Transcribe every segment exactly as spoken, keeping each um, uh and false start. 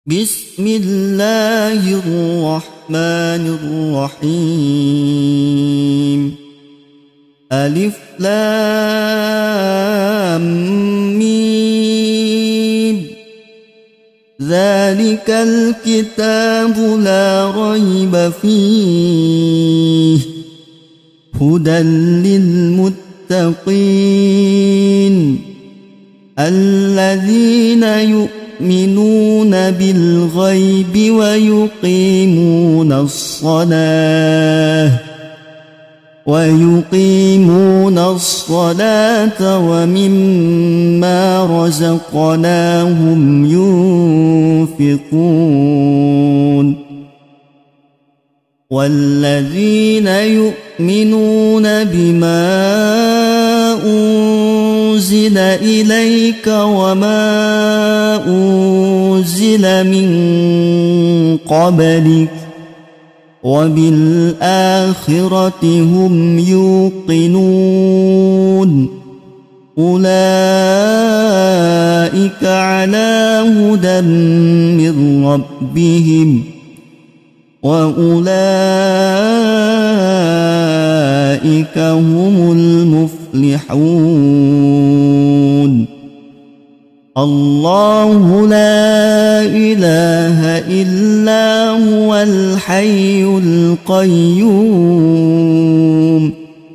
بسم الله الرحمن الرحيم. ألف لام ميم. ذلك الكتاب لا ريب فيه هدى للمتقين الذين يؤمنون بالغيب ويقيمون الصلاة ويقيمون الصلاة ومما رزقناهم ينفقون والذين يؤمنون بما أنزل إليك وما أنزل من قبلك وبالآخرة هم يوقنون أولئك على هدى من ربهم وأولئك هم المفلحون. الله لا إله إلا هو الحي القيوم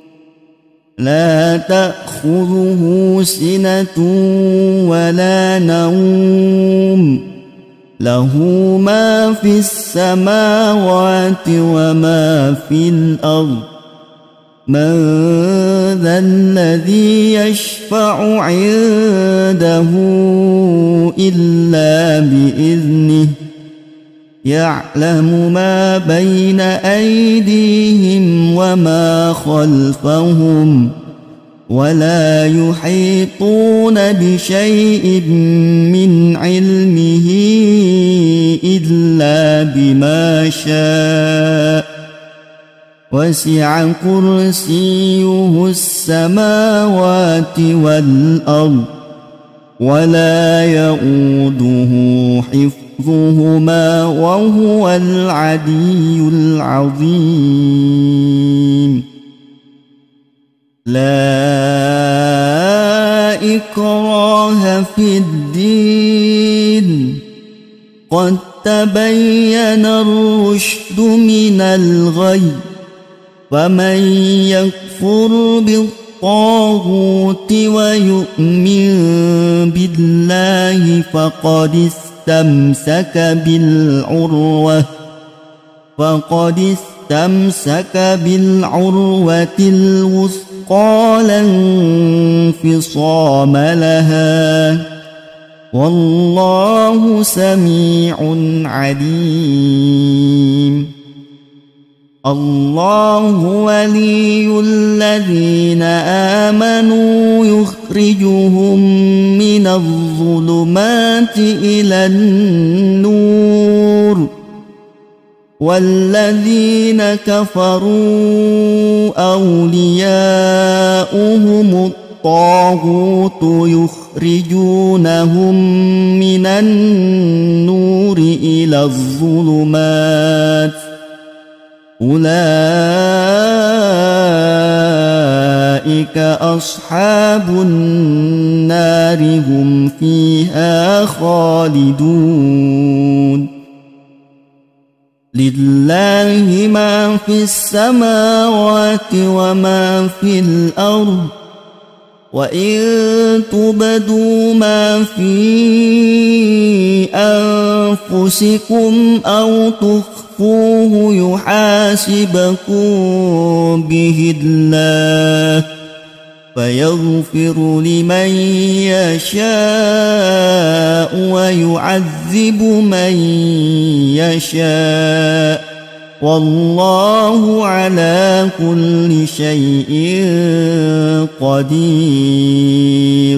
لا تأخذه سنة ولا نوم له ما في السماوات وما في الأرض من ذا الذي يشفع عنده إلا بإذنه يعلم ما بين أيديهم وما خلفهم ولا يحيطون بشيء من علمه إلا بما شاء وسع كرسيه السماوات والأرض ولا يؤوده حفظهما وهو العلي العظيم. لا إكراه في الدين قد تبين الرشد من الغي فمن يكفر بالطاغوت ويؤمن بالله فقد استمسك بالعروة فقد استمسك بالعروة الوثقى لا انفصام لها والله سميع عليم. الله ولي الذين آمنوا يخرجهم من الظلمات إلى النور والذين كفروا أولياؤهم الطاغوت يخرجونهم من النور إلى الظلمات أولئك أصحاب النار هم فيها خالدون. لله ما في السماوات وما في الأرض وإن تبدوا ما في أنفسكم أو تخفوه يحاسبكم به الله فيغفر لمن يشاء ويعذب من يشاء والله على كل شيء قدير.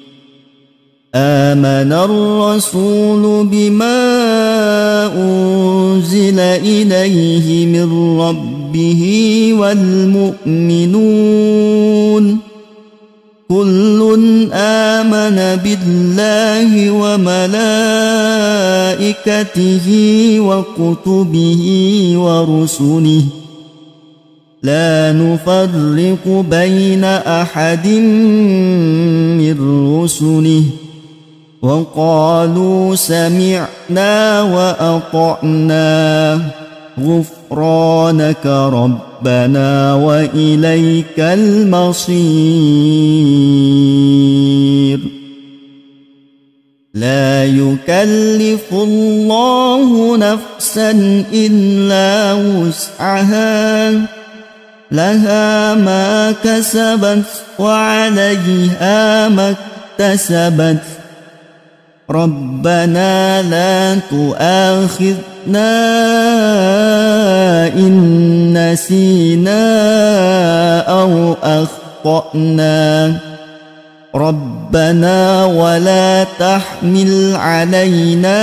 آمن الرسول بما أنزل إليه من ربه والمؤمنون كل آمن بالله وملائكته وملائكته وكتبه ورسله لا نفرق بين أحد من رسله وقالوا سمعنا وأطعنا غفرانك ربنا وإليك المصير لا يكلف الله نفسا إلا وسعها لها ما كسبت وعليها ما اكتسبت ربنا لا تؤاخذنا إن نسينا أو أخطأنا ربنا ولا تحمل علينا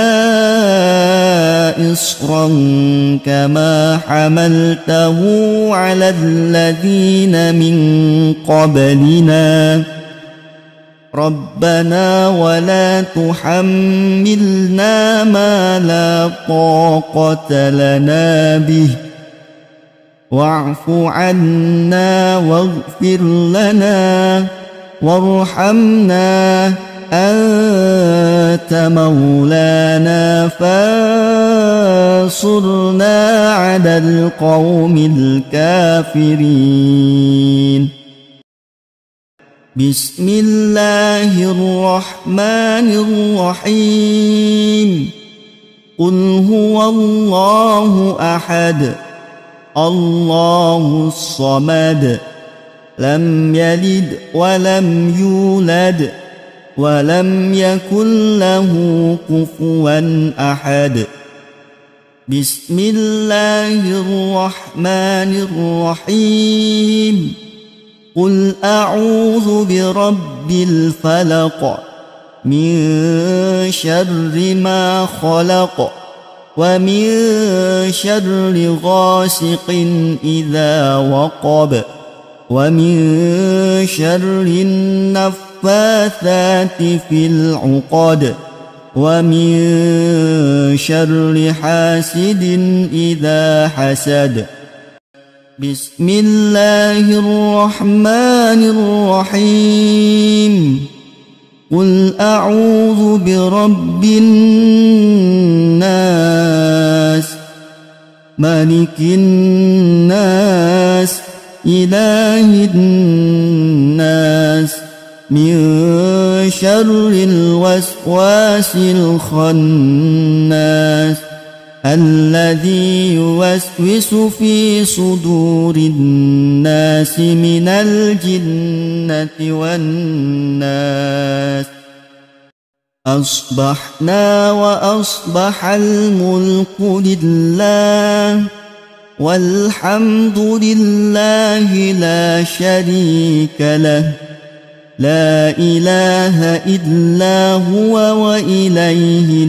إصرا كما حملته على الذين من قبلنا ربنا ولا تحملنا ما لا طاقة لنا به واعف عنا واغفر لنا وارحمنا أنت مولانا فانصرنا على القوم الكافرين بسم الله الرحمن الرحيم قل هو الله أحد الله الصمد لم يلد ولم يولد ولم يكن له كفوا أحد بسم الله الرحمن الرحيم قل أعوذ برب الفلق من شر ما خلق ومن شر غاسق إذا وقب ومن شر النفاثات في العقد ومن شر حاسد إذا حسد بسم الله الرحمن الرحيم قل أعوذ برب الناس ملك الناس إله الناس من شر الوسواس الخناس الذي يوسوس في صدور الناس من الجنة والناس أصبحنا وأصبح الملك لله والحمد لله لا شريك له لا إله إلا هو وإليه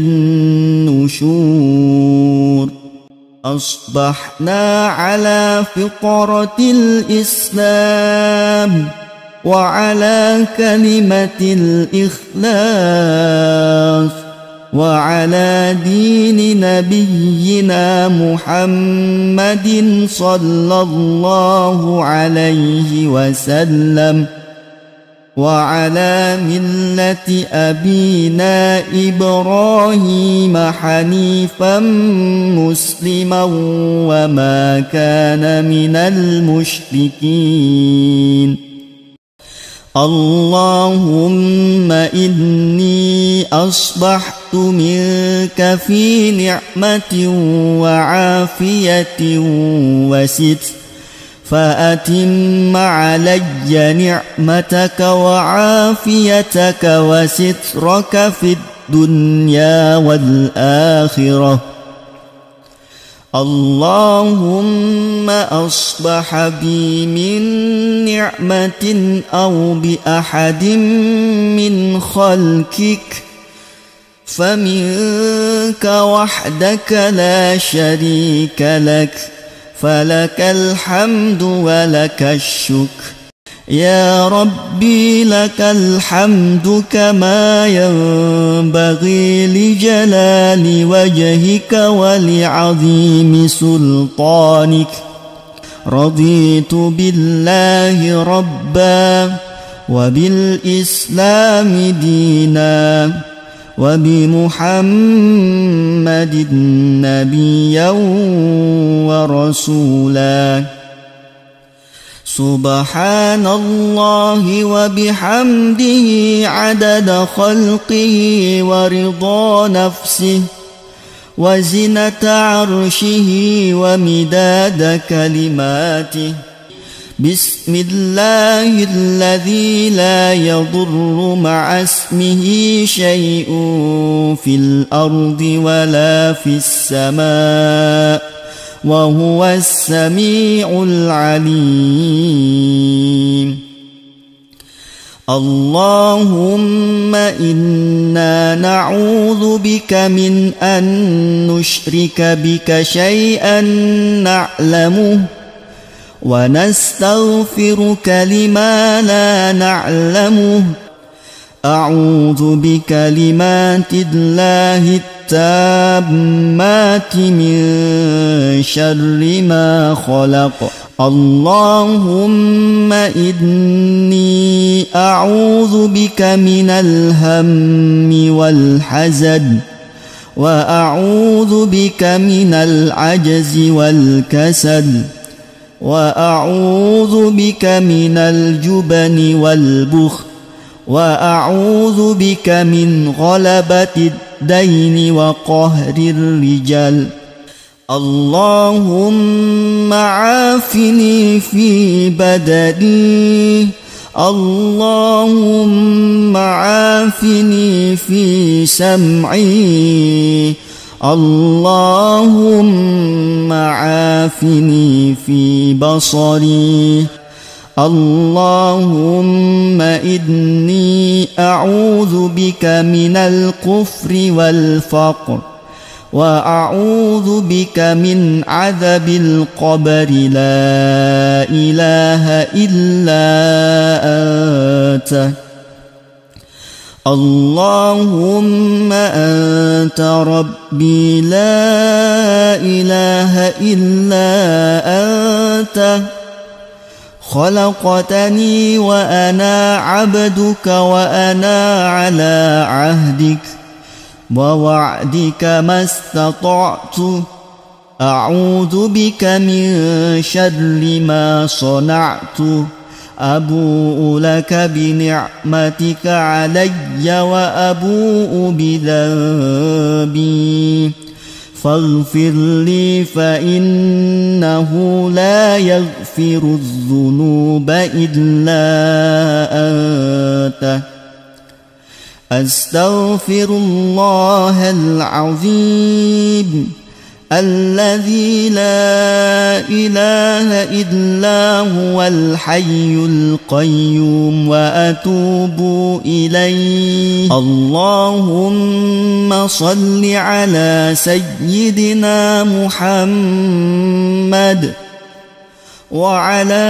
النشور أصبحنا على فطرة الإسلام وعلى كلمة الإخلاص وعلى دين نبينا محمد صلى الله عليه وسلم وعلى ملة أبينا إبراهيم حنيفا مسلما وما كان من المشركين اللهم إني أصبحت منك في نعمة وعافية وستر فأتم علي نعمتك وعافيتك وسترك في الدنيا والآخرة اللهم أصبح بي من نعمة أو بأحد من خلقك فمنك وحدك لا شريك لك فلك الحمد ولك الشكر يا ربي لك الحمد كما ينبغي لجلال وجهك ولعظيم سلطانك. رضيت بالله ربا وبالإسلام دينا وبمحمد نبيا ورسولا. سبحان الله وبحمده عدد خلقه ورضا نفسه وزنة عرشه ومداد كلماته. بسم الله الذي لا يضر مع اسمه شيء في الأرض ولا في السماء وهو السميع العليم. اللهم إنا نعوذ بك من أن نشرك بك شيئا نعلمه ونستغفرك لما لا نعلمه. أعوذ بكلمات الله التامات من شر ما خلق. اللهم إني أعوذ بك من الهم والحزن وأعوذ بك من العجز والكسل وأعوذ بك من الجبن والبخل وأعوذ بك من غلبة الدين وقهر الرجال. اللهم عافني في بدني. اللهم عافني في سمعي. اللهم عافني في بصري. اللهم إني أعوذ بك من الكفر والفقر وأعوذ بك من عذاب القبر. لا إله إلا أنت. اللهم أنت ربي لا إله إلا أنت. خلقتني وأنا عبدك وأنا على عهدك ووعدك ما استطعت. أعوذ بك من شر ما صنعت. أبوء لك بنعمتك علي وأبوء بذنبي فاغفر لي فإنه لا يغفر الذنوب إلا أنت. أستغفر الله العظيم الذي لا إله إلا هو الحي القيوم وأتوب إليه. اللهم صل على سيدنا محمد وعلى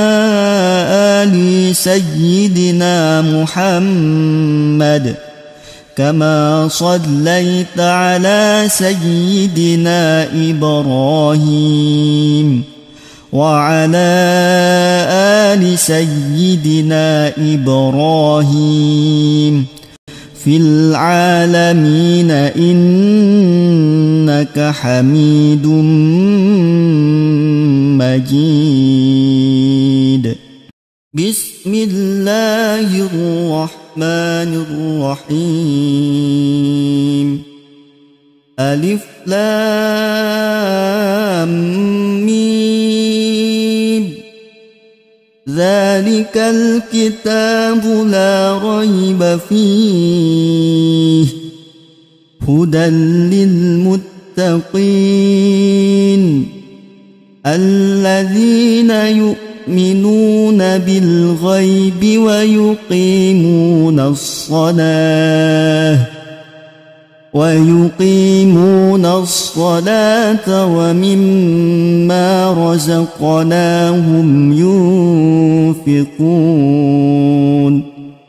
آل سيدنا محمد كما صليت على سيدنا إبراهيم وعلى آل سيدنا إبراهيم في العالمين إنك حميد مجيد. بسم الله الرحمن الرحيم. ألف لام ميم. ذلك الكتاب لا ريب فيه هدى للمتقين الذين يؤمنون بالغيب ويقيمون الصلاة ويقيمون الصلاة ومما رزقناهم ينفقون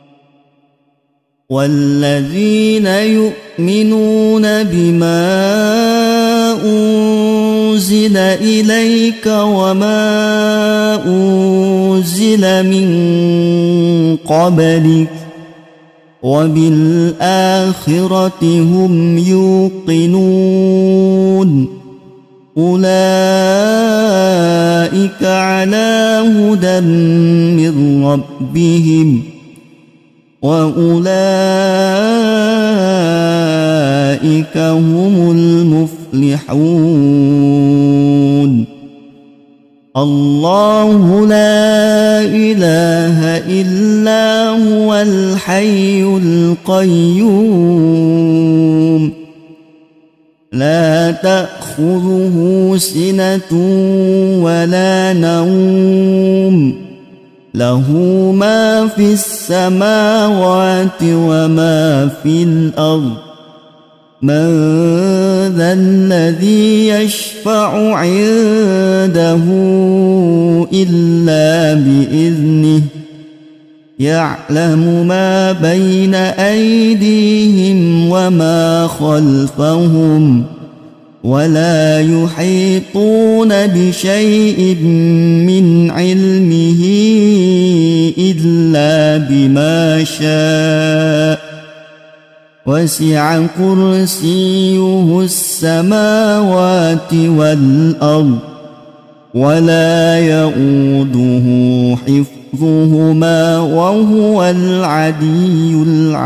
والذين يؤمنون بما أنزل إليك وما أنزل من قبلك وبالآخرة هم يوقنون أولئك على هدى من ربهم وأولئك هم المفلحون الله لا إله إلا هو الحي القيوم لا تأخذه سنة ولا نوم له ما في السماوات وما في الأرض من ذا الذي يشفع عنده إلا بإذنه يعلم ما بين أيديهم وما خلفهم ولا يحيطون بشيء من علمه إلا بما شاء وسع كرسيه السماوات والأرض ولا يؤوده حفظهما وهو العلي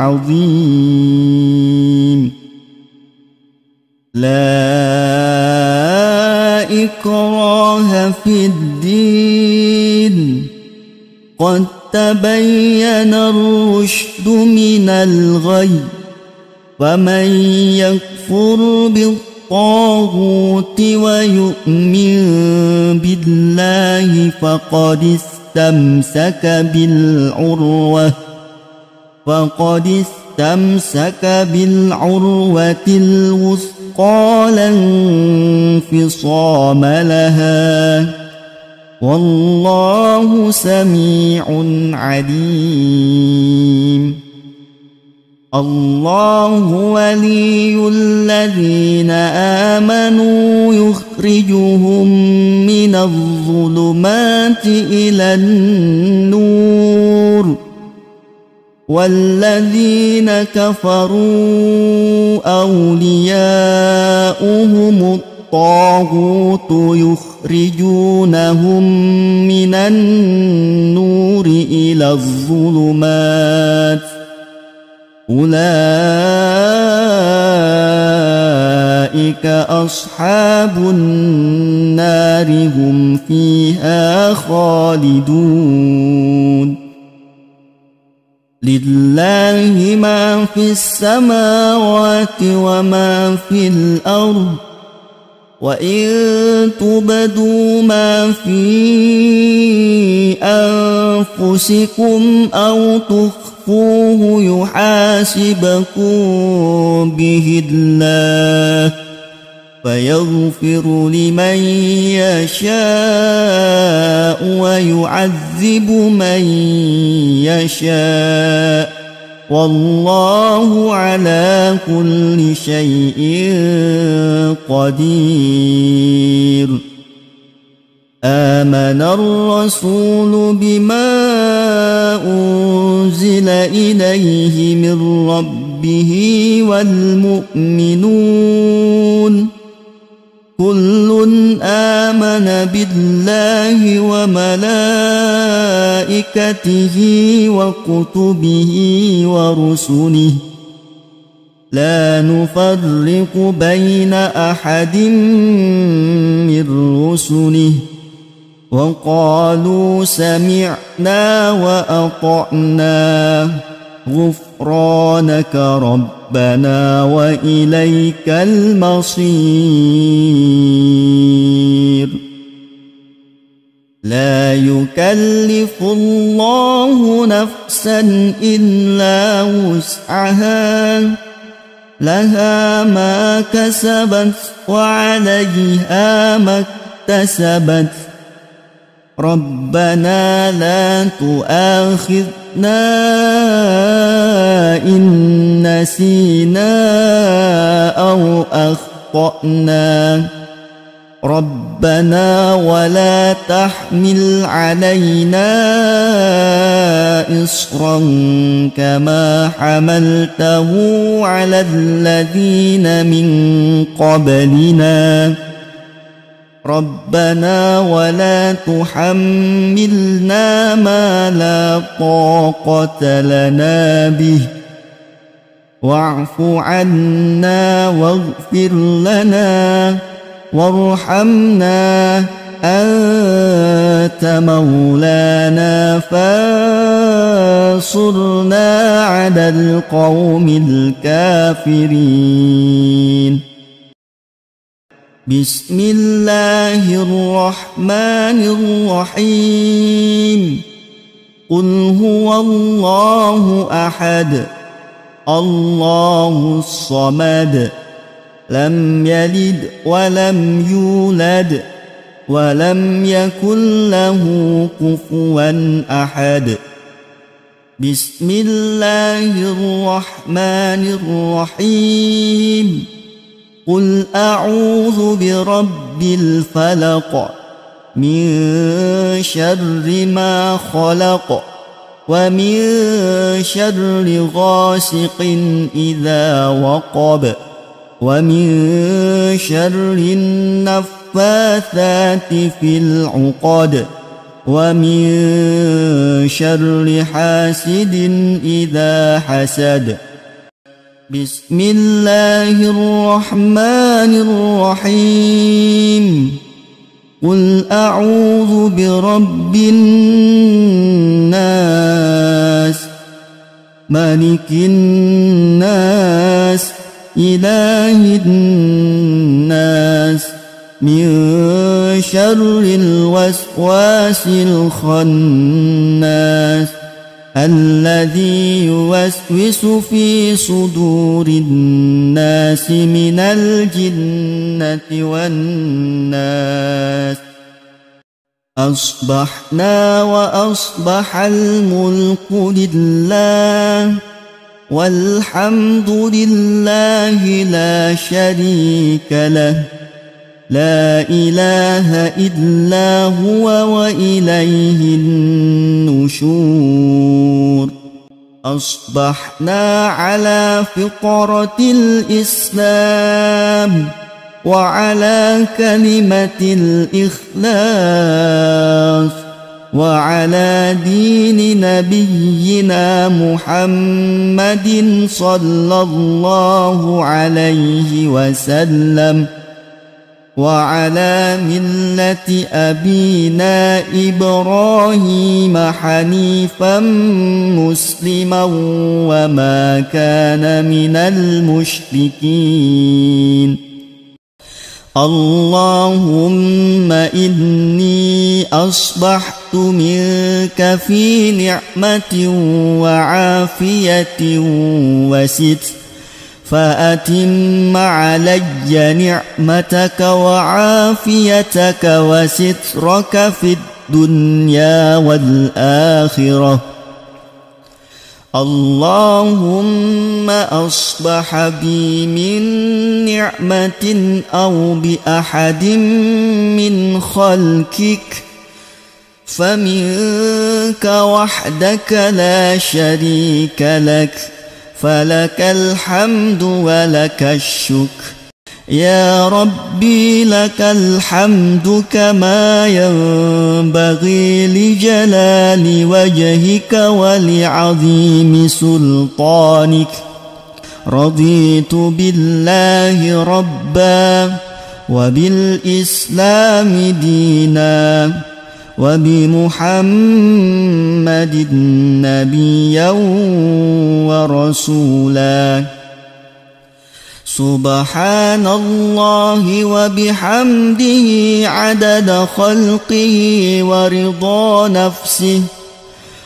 العظيم لا إكراه في الدين قد تبين الرشد من الغي فمن يكفر بالطاغوت ويؤمن بالله فقد استمسك بالعروة فقد استمسك بالعروة الوثقى لا انفصام لها والله سميع عليم الله ولي الذين آمنوا يخرجهم من الظلمات إلى النور والذين كفروا أولياؤهم الطاغوت يخرجونهم من النور إلى الظلمات أولئك أصحاب النار هم فيها خالدون لله ما في السماوات وما في الأرض وإن تبدوا ما في أنفسكم أو تخفوه يحاسبكم به الله فيغفر لمن يشاء ويعذب من يشاء والله على كل شيء قدير آمن الرسول بما أنزل إليه من ربه والمؤمنون كل آمن بالله وملائكته وكتبه ورسله لا نفرق بين أحد من رسله وقالوا سمعنا وأطعنا غفرانك ربنا وإليك المصير لا يكلف الله نفسا إلا وسعها لها ما كسبت وعليها ما اكتسبت ربنا لا تؤاخذنا إن نسينا أو أخطأنا ربنا ولا تحمل علينا إصرا كما حملته على الذين من قبلنا ربنا ولا تحملنا ما لا طاقة لنا به واعف عنا واغفر لنا وارحمنا أنت مولانا فانصرنا على القوم الكافرين. بسم الله الرحمن الرحيم. قل هو الله أحد الله الصمد لم يلد ولم يولد ولم يكن له كفوا أحد. بسم الله الرحمن الرحيم. قل أعوذ برب الفلق من شر ما خلق ومن شر غاسق إذا وقب ومن شر النفاثات في العقد ومن شر حاسد إذا حسد. بسم الله الرحمن الرحيم. قل أعوذ برب الناس ملك الناس إله الناس من شر الوسواس الخناس الذي يوسوس في صدور الناس من الجنة والناس. أصبحنا وأصبح الملك لله والحمد لله لا شريك له لا إله إلا هو وإليه النشور. أصبحنا على فطرة الإسلام وعلى كلمة الإخلاص وعلى دين نبينا محمد صلى الله عليه وسلم وعلى ملة أبينا إبراهيم حنيفا مسلما وما كان من المشركين. اللهم إني أصبحت منك في نعمة وعافية وستر فأتم علي نعمتك وعافيتك وسترك في الدنيا والآخرة. اللهم أصبح بي من نعمة أو بأحد من خلقك فمنك وحدك لا شريك لك فلك الحمد ولك الشكر. يا ربي لك الحمد كما ينبغي لجلال وجهك ولعظيم سلطانك. رضيت بالله ربا وبالإسلام دينا وبمحمد نبيا ورسولا. سبحان الله وبحمده عدد خلقه ورضا نفسه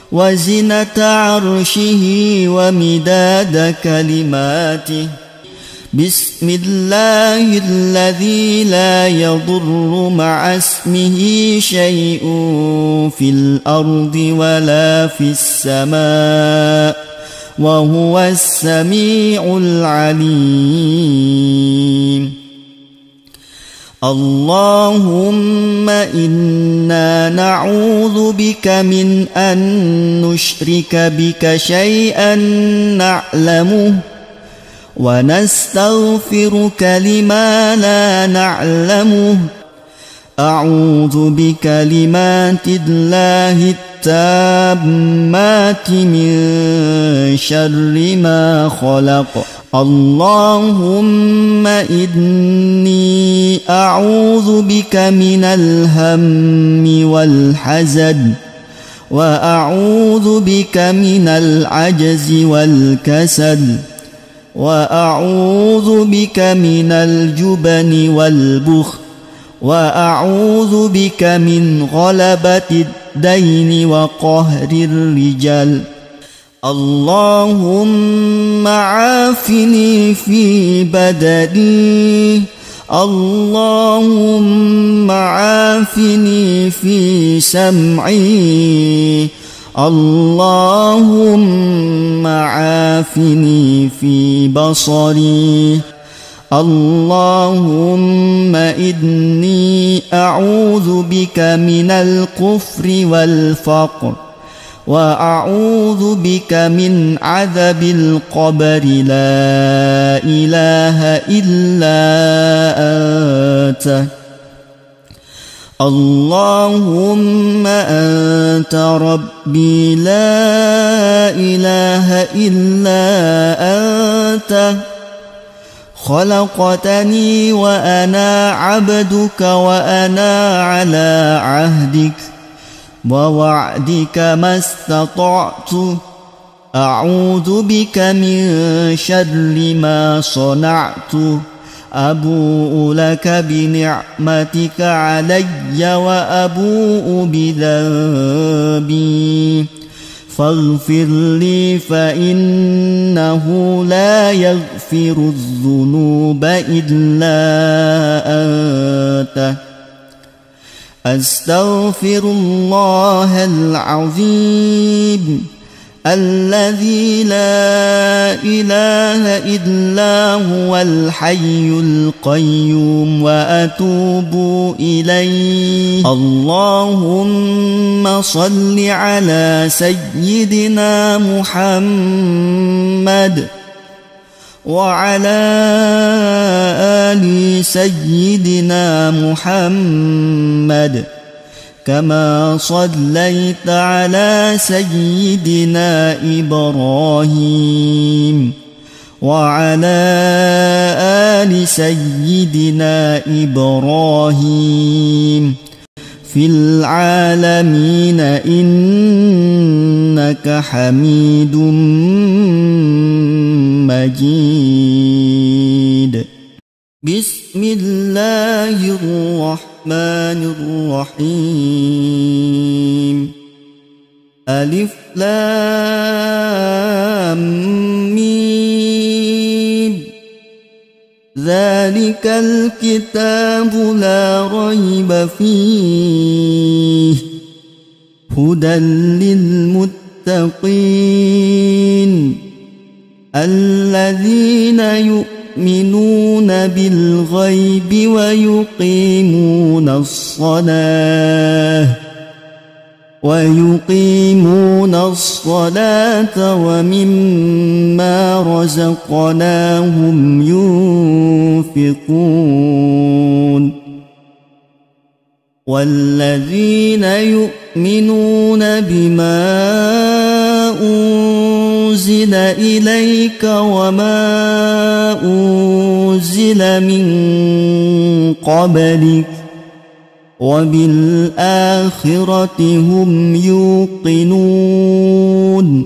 وزنة عرشه ومداد كلماته. بسم الله الذي لا يضر مع اسمه شيء في الأرض ولا في السماء وهو السميع العليم. اللهم إنا نعوذ بك من أن نشرك بك شيئا نعلمه ونستغفرك لما لا نعلمه. أعوذ بكلمات الله التامات من شر ما خلق. اللهم إني أعوذ بك من الهم والحزن وأعوذ بك من العجز والكسل وأعوذ بك من الجبن والبخل وأعوذ بك من غلبة الدين وقهر الرجال. اللهم عافني في بدني. اللهم عافني في سمعي. اللهم عافني في بصري. اللهم إني أعوذ بك من الكفر والفقر وأعوذ بك من عذاب القبر. لا إله إلا أنت. اللهم أنت ربي لا إله إلا أنت. خلقتني وأنا عبدك وأنا على عهدك ووعدك ما استطعت. أعوذ بك من شر ما صنعت. أبوء لك بنعمتك علي وأبوء بذنبي فاغفر لي فإنه لا يغفر الذنوب إلا أنت. أستغفر الله العظيم الذي لا إله إلا هو الحي القيوم وأتوب إليه. اللهم صل على سيدنا محمد وعلى آل سيدنا محمد كما صليت على سيدنا إبراهيم وعلى آل سيدنا إبراهيم في العالمين إنك حميد مجيد. بسم الله الرحمن الرحيم. ألف لام ميم. ذلك الكتاب لا ريب فيه هدى للمتقين الذين يؤمنون بالغيب ويقيمون الصلاة ويقيمون الصلاة ومما رزقناهم ينفقون والذين يؤمنون بما أنزل إليك وما أنزل من قبلك وبالآخرة هم يوقنون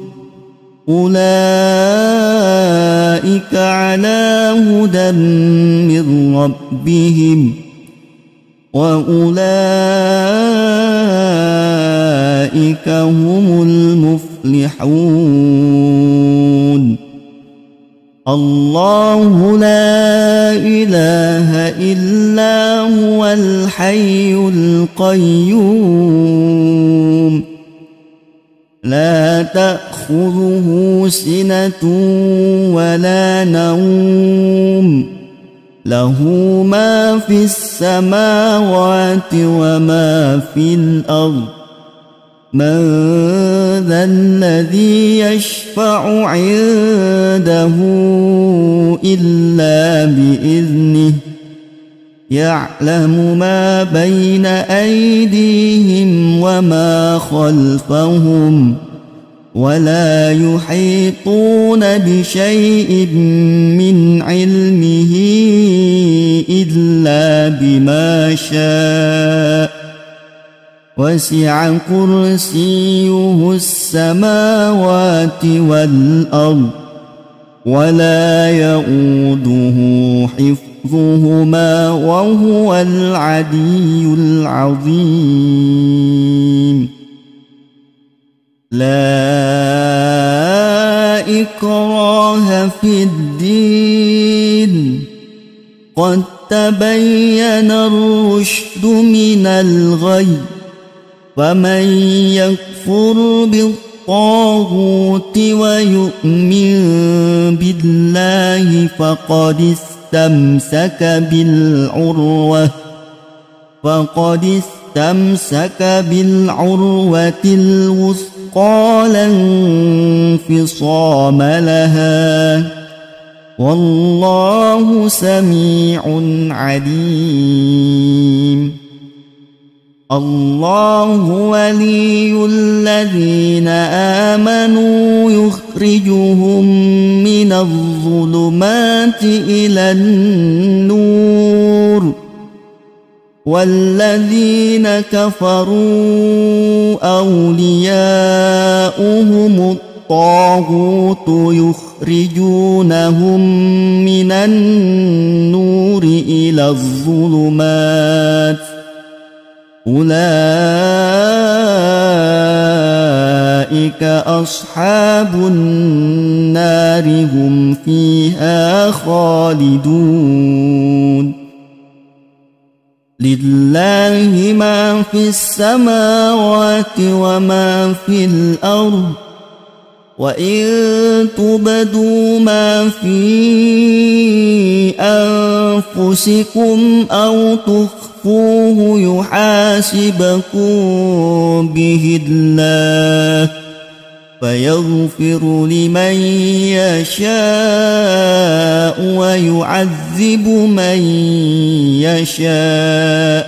أولئك على هدى من ربهم وأولئك هم المفلحون. الله لا إله إلا هو الحي القيوم لا تأخذه سنة ولا نوم له ما في السماوات وما في الأرض من ذا الذي يشفع عنده إلا بإذنه يعلم ما بين أيديهم وما خلفهم ولا يحيطون بشيء من علمه إلا بما شاء وسع كرسيه السماوات والأرض ولا يؤوده حفظهما وهو العلي العظيم لا إكراه في الدين قد تبين الرشد من الغي فمن يكفر بالطاغوت ويؤمن بالله فقد استمسك بالعروة فقد استمسك بالعروة الوثقى لا انفصام لها والله سميع عليم الله ولي الذين آمنوا يخرجهم من الظلمات إلى النور والذين كفروا أولياؤهم الطاغوت يخرجونهم من النور إلى الظلمات أولئك أصحاب النار هم فيها خالدون لله ما في السماوات وما في الأرض وإن تبدوا ما في أنفسكم أو تخفوه يحاسبكم به الله فيغفر لمن يشاء ويعذب من يشاء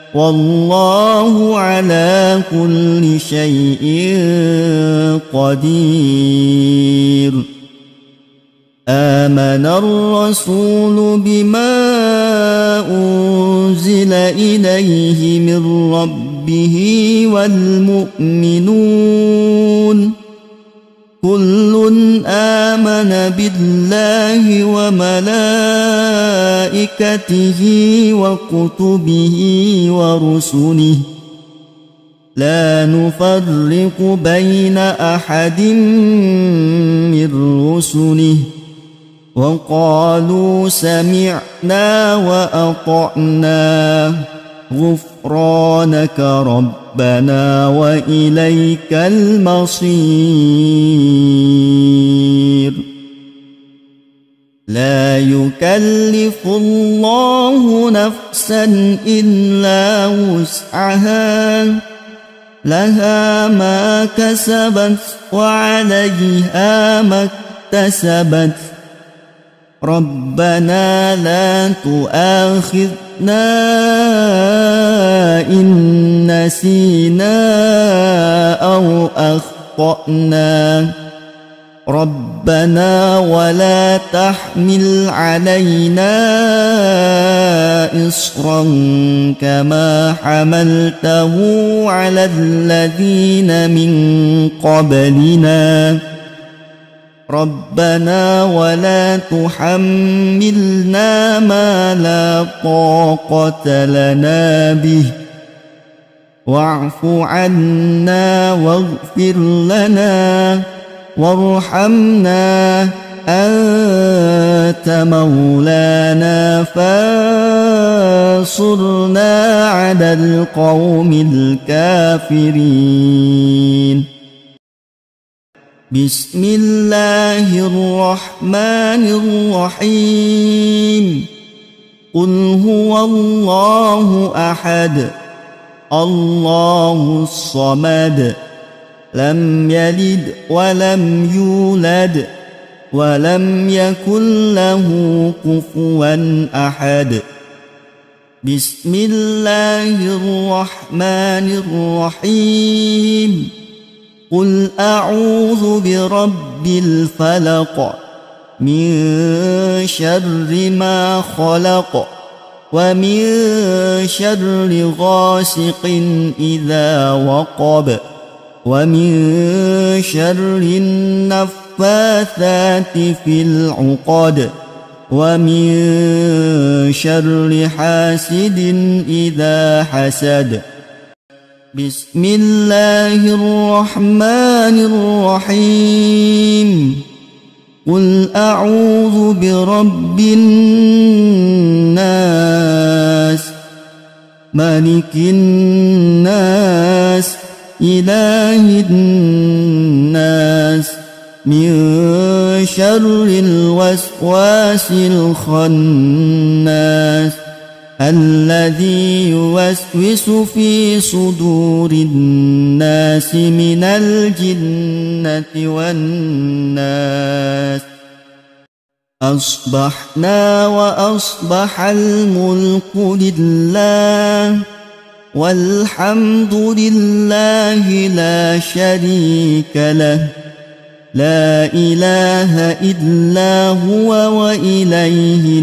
والله على كل شيء قدير آمن الرسول بما أنزل إليه من ربه والمؤمنون كل آمن بالله وملائكته وكتبه ورسله لا نفرق بين أحد من رسله وقالوا سمعنا وأطعنا غفرانك ربنا وإليك المصير لا يكلف الله نفسا إلا وسعها لها ما كسبت وعليها ما اكتسبت ربنا لا تؤاخذنا إن نسينا أو أخطأنا ربنا ولا تحمل علينا إصرا كما حملته على الذين من قبلنا ربنا ولا تحملنا ما لا طاقة لنا به واعف عنا واغفر لنا وارحمنا أنت أنت مولانا فانصرنا على القوم الكافرين. بسم الله الرحمن الرحيم. قل هو الله أحد الله الصمد لم يلد ولم يولد ولم يكن له كفوا أحد. بسم الله الرحمن الرحيم. قل أعوذ برب الفلق من شر ما خلق ومن شر غاسق إذا وقب ومن شر النفاثات في العقد ومن شر حاسد إذا حسد. بسم الله الرحمن الرحيم. قل أعوذ برب الناس ملك الناس إله الناس من شر الوسواس الخناس الذي يوسوس في صدور الناس من الجنة والناس. أصبحنا وأصبح الملك لله والحمد لله لا شريك له لا إله إلا هو وإليه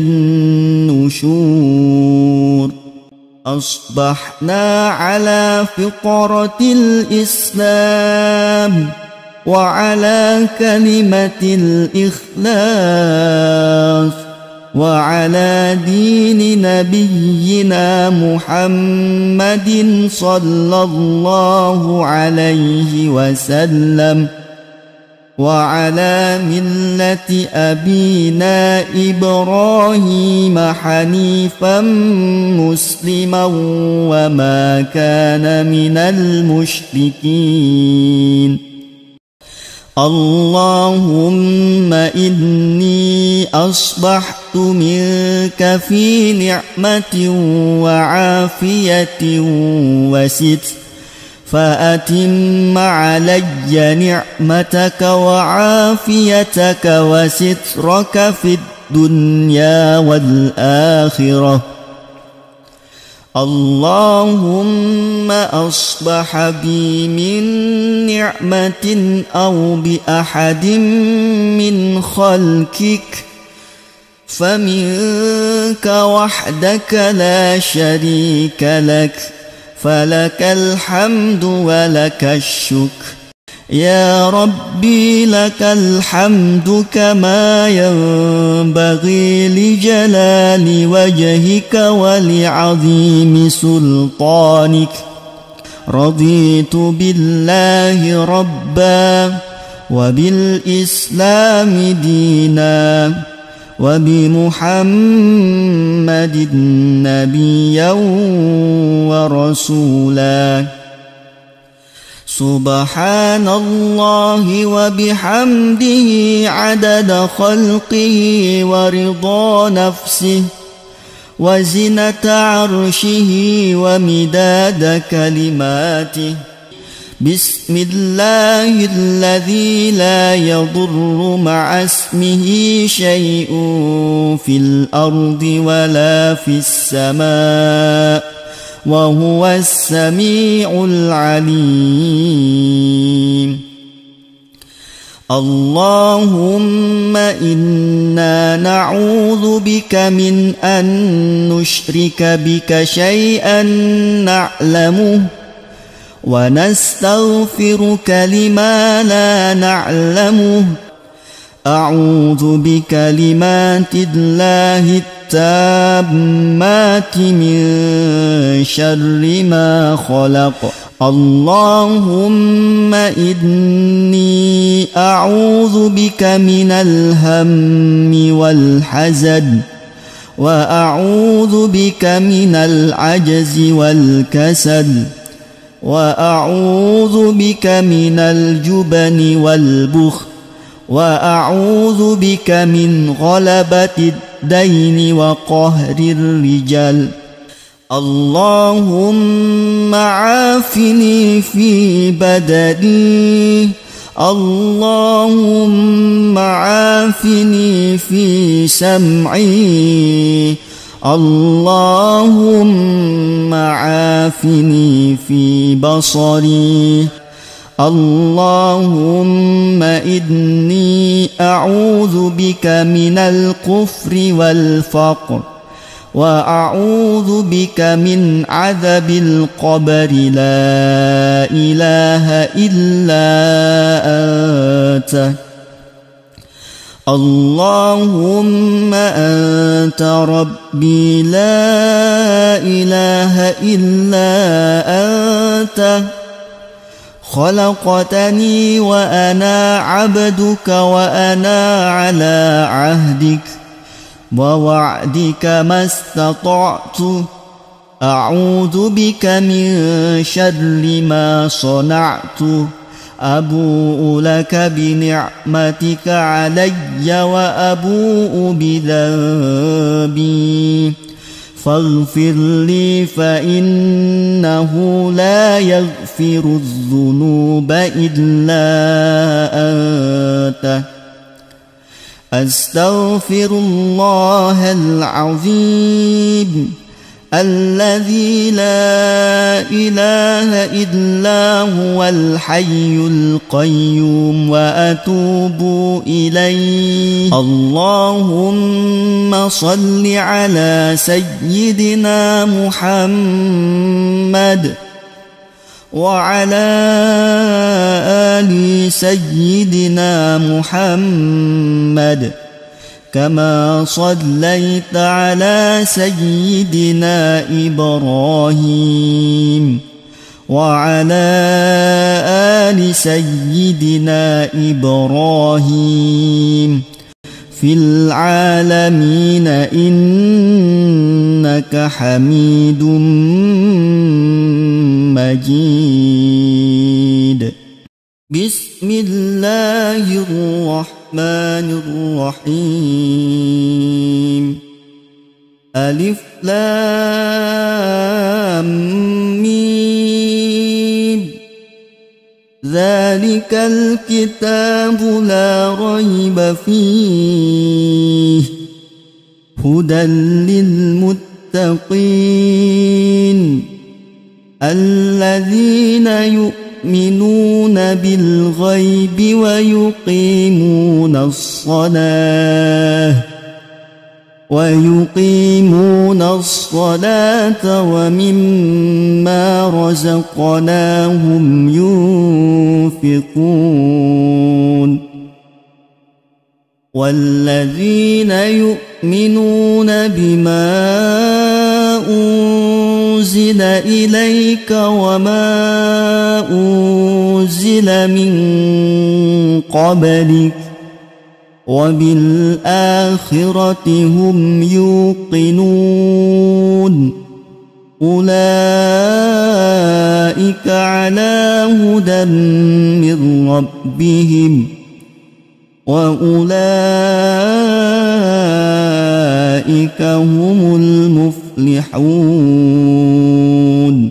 النشور. أصبحنا على فطرة الإسلام وعلى كلمة الإخلاص وعلى دين نبينا محمد صلى الله عليه وسلم وعلى ملة أبينا إبراهيم حنيفا مسلما وما كان من المشركين. اللهم إني أصبحت منك في نعمة وعافية وستر فأتم علي نعمتك وعافيتك وسترك في الدنيا والآخرة. اللهم أصبح بي من نعمة أو بأحد من خلقك فمنك وحدك لا شريك لك فلك الحمد ولك الشكر. يا ربي لك الحمد كما ينبغي لجلال وجهك ولعظيم سلطانك. رضيت بالله ربا وبالإسلام دينا وبمحمد نبيا ورسولا. سبحان الله وبحمده عدد خلقه ورضا نفسه وزنة عرشه ومداد كلماته. بسم الله الذي لا يضر مع اسمه شيء في الأرض ولا في السماء وهو السميع العليم. اللهم إنا نعوذ بك من أن نشرك بك شيئا نعلمه ونستغفرك لما لا نعلمه. أعوذ بكلمات الله التامات من شر ما خلق. اللهم إني أعوذ بك من الهم والحزن وأعوذ بك من العجز والكسل وأعوذ بك من الجبن والبخل وأعوذ بك من غلبة الدين وقهر الرجال. اللهم عافني في بدني اللهم عافني في سمعي اللهم عافني في بصري اللهم إني أعوذ بك من الكفر والفقر وأعوذ بك من عذاب القبر لا إله إلا أنت. اللهم أنت ربي لا إله إلا أنت خلقتني وأنا عبدك وأنا على عهدك ووعدك ما استطعت أعوذ بك من شر ما صنعت أبوء لك بنعمتك علي وأبوء بذنبي فاغفر لي فإنه لا يغفر الذنوب إلا أنت. أستغفر الله العظيم الذي لا إله إلا هو الحي القيوم وأتوب إليه. اللهم صل على سيدنا محمد وعلى آل سيدنا محمد كما صليت على سيدنا إبراهيم وعلى آل سيدنا إبراهيم في العالمين إنك حميد مجيد. بسم الله الرحمن الرحيم. ألف لام ميم. ذلك الكتاب لا ريب فيه هدى للمتقين الذين يؤمنون بالغيب ويقيمون الصلاة ويقيمون الصلاة ومما رزقناهم ينفقون والذين يؤمنون بما أنزل إليك وما أنزل من قبلك وبالآخرة هم يوقنون أولئك على هدى من ربهم وأولئك هم المفلحون.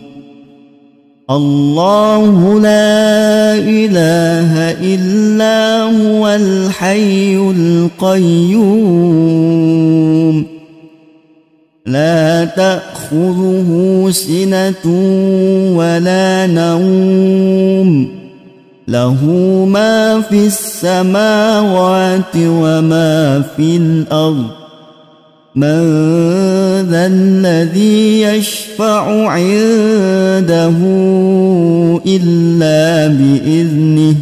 الله لا إله إلا هو الحي القيوم لا تأخذه سنة ولا نوم له ما في السماوات وما في الأرض من ذا الذي يشفع عنده إلا بإذنه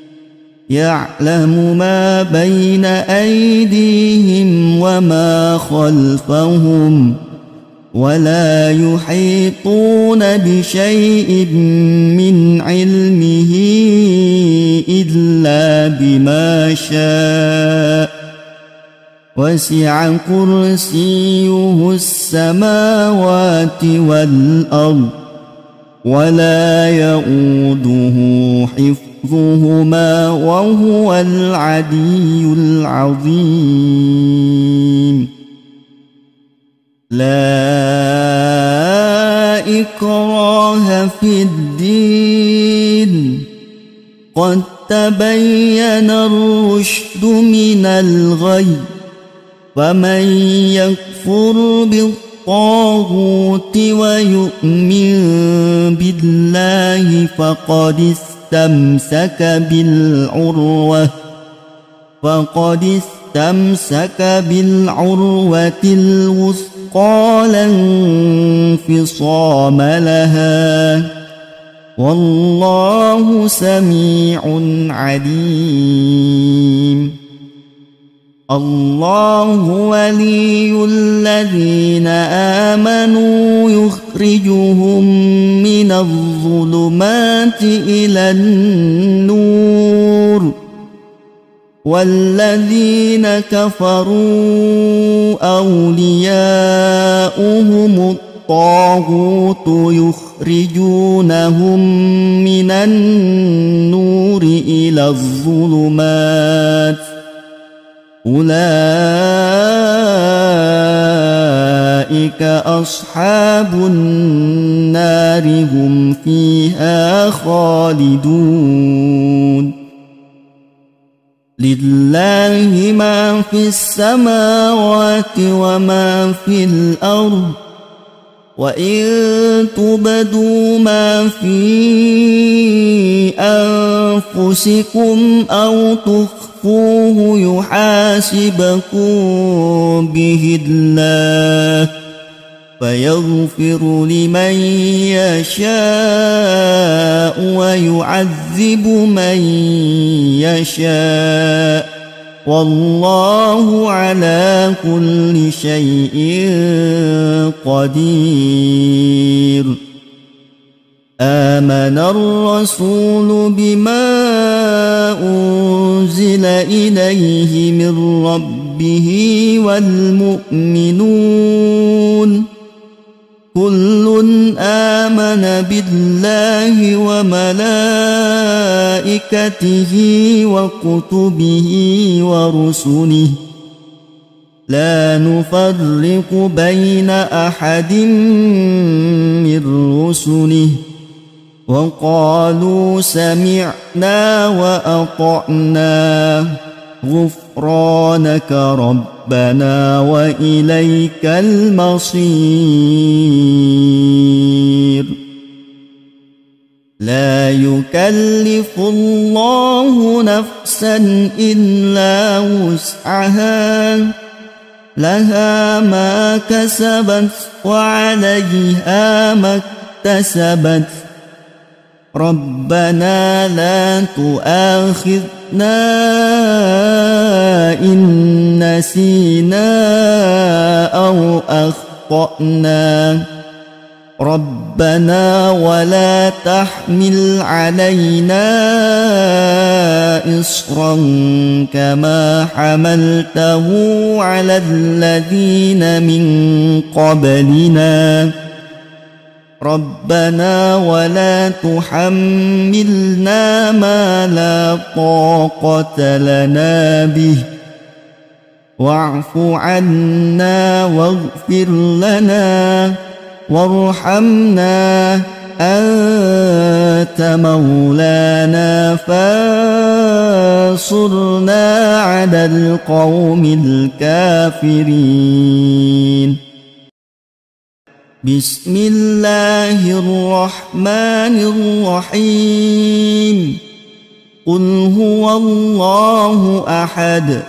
يعلم ما بين أيديهم وما خلفهم ولا يحيطون بشيء من علمه إلا بما شاء وسع كرسيه السماوات والأرض ولا يؤوده حفظهما وهو العلي العظيم. لا إكراه في الدين قد تبين الرشد من الغي فمن يكفر بالطاغوت ويؤمن بالله فقد استمسك بالعروة فقد استمسك بالعروة الوثقى لا انفصام لها والله سميع عليم. الله ولي الذين آمنوا يخرجهم من الظلمات إلى النور والذين كفروا أولياؤهم الطاغوت يخرجونهم من النور إلى الظلمات أولئك أصحاب النار هم فيها خالدون. لله ما في السماوات وما في الأرض وإن تبدوا ما في أنفسكم أو تخفوه يحاسبكم به الله فيغفر لمن يشاء ويعذب من يشاء والله على كل شيء قدير. آمن الرسول بما أنزل إليه من ربه والمؤمنون كل آمن بالله وملائكته وكتبه ورسله لا نفرق بين أحد من رسله وقالوا سمعنا وأطعنا غفرانك ربنا وإليك المصير. لا يكلف الله نفسا إلا وسعها لها ما كسبت وعليها ما اكتسبت ربنا لا تؤاخذنا إن نسينا أو أخطأنا ربنا ولا تحمل علينا إصرا كما حملته على الذين من قبلنا ربنا ولا تحملنا ما لا طاقة لنا به واعف عنا واغفر لنا وارحمنا أنت مولانا فانصرنا على القوم الكافرين. بسم الله الرحمن الرحيم. قل هو الله أحد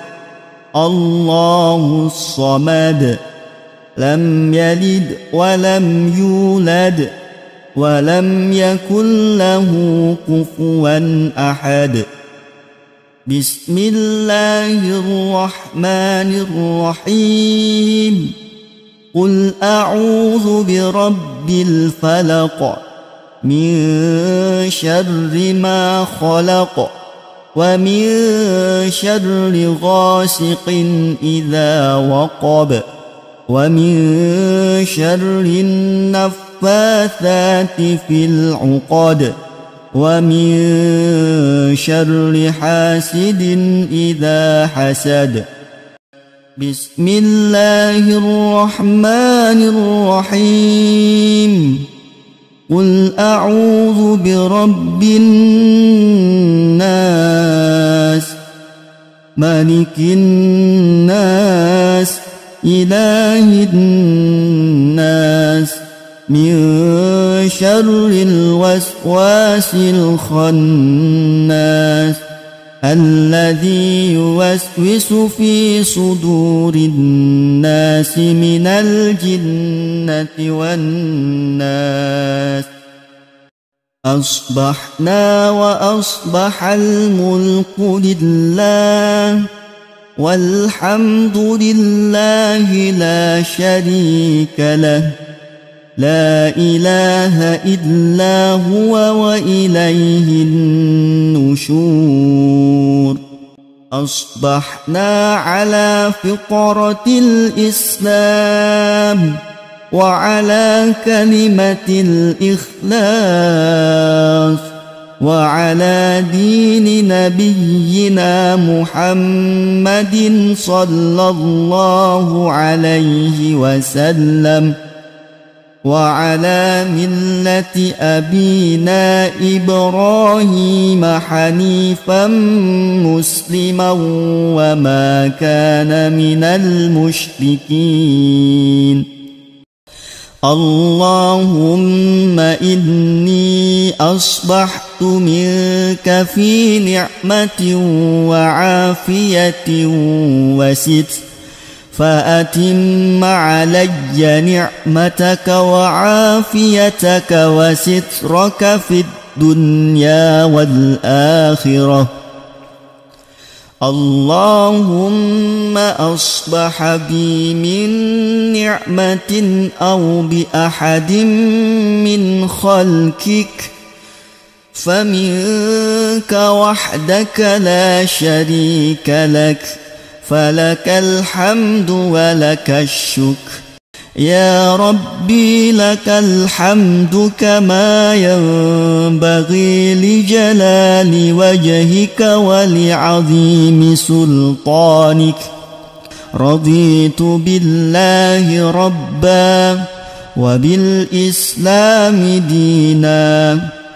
الله الصمد لم يلد ولم يولد ولم يكن له كفوا أحد. بسم الله الرحمن الرحيم. قل أعوذ برب الفلق من شر ما خلق ومن شر غاسق إذا وقب ومن شر النفاثات في العقد ومن شر حاسد إذا حسد. بسم الله الرحمن الرحيم. قل أعوذ برب الناس ملك الناس إله الناس من شر الوسواس الخناس الذي يوسوس في صدور الناس من الجنة والناس. أصبحنا وأصبح الملك لله والحمد لله لا شريك له لا إله إلا هو وإليه النشور. أصبحنا على فطرة الإسلام وعلى كلمة الإخلاص وعلى دين نبينا محمد صلى الله عليه وسلم وعلى ملة أبينا إبراهيم حنيفا مسلما وما كان من المشركين. اللهم إني أصبحت منك في نعمة وعافية وستر فأتم علي نعمتك وعافيتك وسترك في الدنيا والآخرة. اللهم أصبح بي من نعمة أو بأحد من خلقك فمنك وحدك لا شريك لك فلك الحمد ولك الشكر. يا ربي لك الحمد كما ينبغي لجلال وجهك ولعظيم سلطانك. رضيت بالله ربا وبالإسلام دينا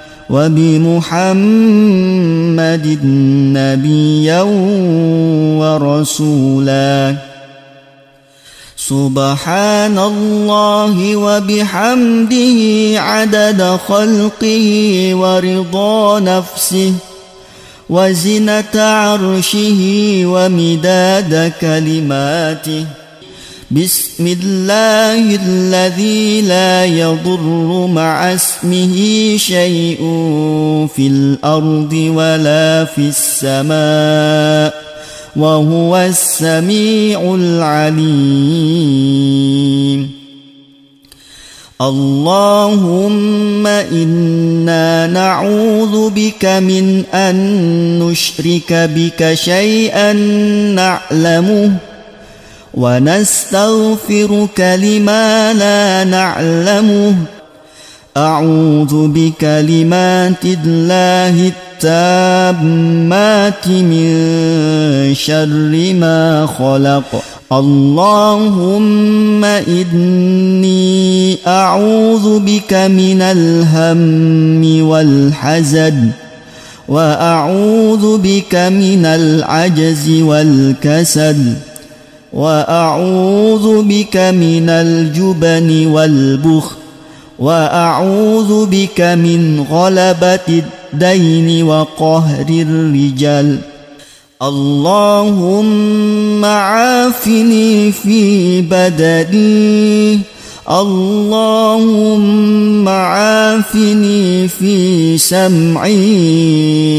وبمحمد نبيا ورسولا. سبحان الله وبحمده عدد خلقه ورضا نفسه وزنة عرشه ومداد كلماته. بسم الله الذي لا يضر مع اسمه شيء في الأرض ولا في السماء وهو السميع العليم. اللهم إنا نعوذ بك من أن نشرك بك شيئا نعلمه ونستغفرك لما لا نعلمه. أعوذ بكلمات الله التامات من شر ما خلق. اللهم إني أعوذ بك من الهم والحزن وأعوذ بك من العجز والكسل وأعوذ بك من الجبن والبخل وأعوذ بك من غلبة الدين وقهر الرجال. اللهم عافني في بدني اللهم عافني في سمعي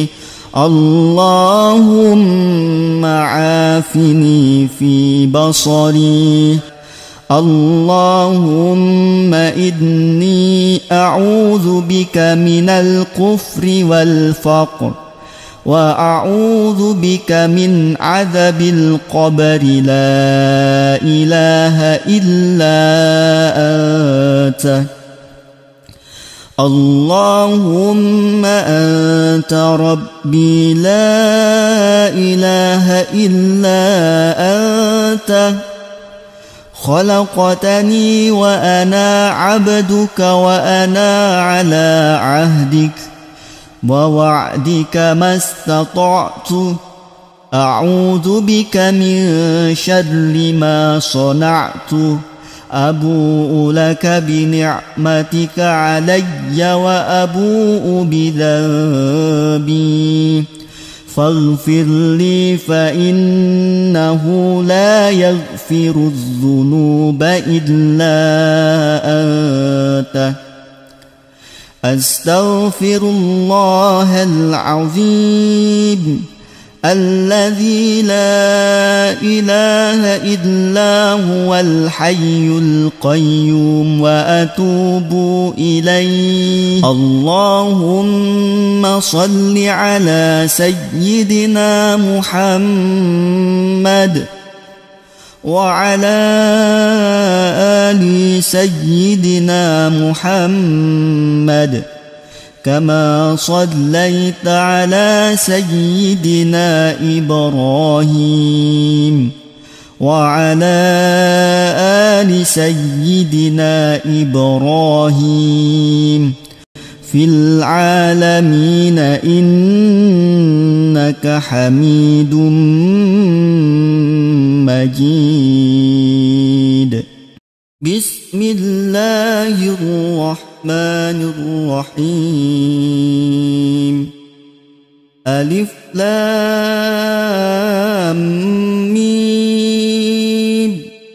اللهم عافني في بصري. اللهم إني أعوذ بك من الكفر والفقر وأعوذ بك من عذاب القبر لا إله إلا أنت اللهم أنت ربي لا إله إلا أنت خلقتني وأنا عبدك وأنا على عهدك ووعدك ما استطعت أعوذ بك من شر ما صنعت أبوء لك بنعمتك علي وأبوء بذنبي فاغفر لي فإنه لا يغفر الذنوب إلا أنت أستغفر الله العظيم الذي لا إله إلا هو الحي القيوم وأتوب إليه اللهم صل على سيدنا محمد وعلى آل سيدنا محمد كما صليت على سيدنا إبراهيم وعلى آل سيدنا إبراهيم في العالمين إنك حميد مجيد. بسم الله الرحمن الرحيم. ألف لام ميم.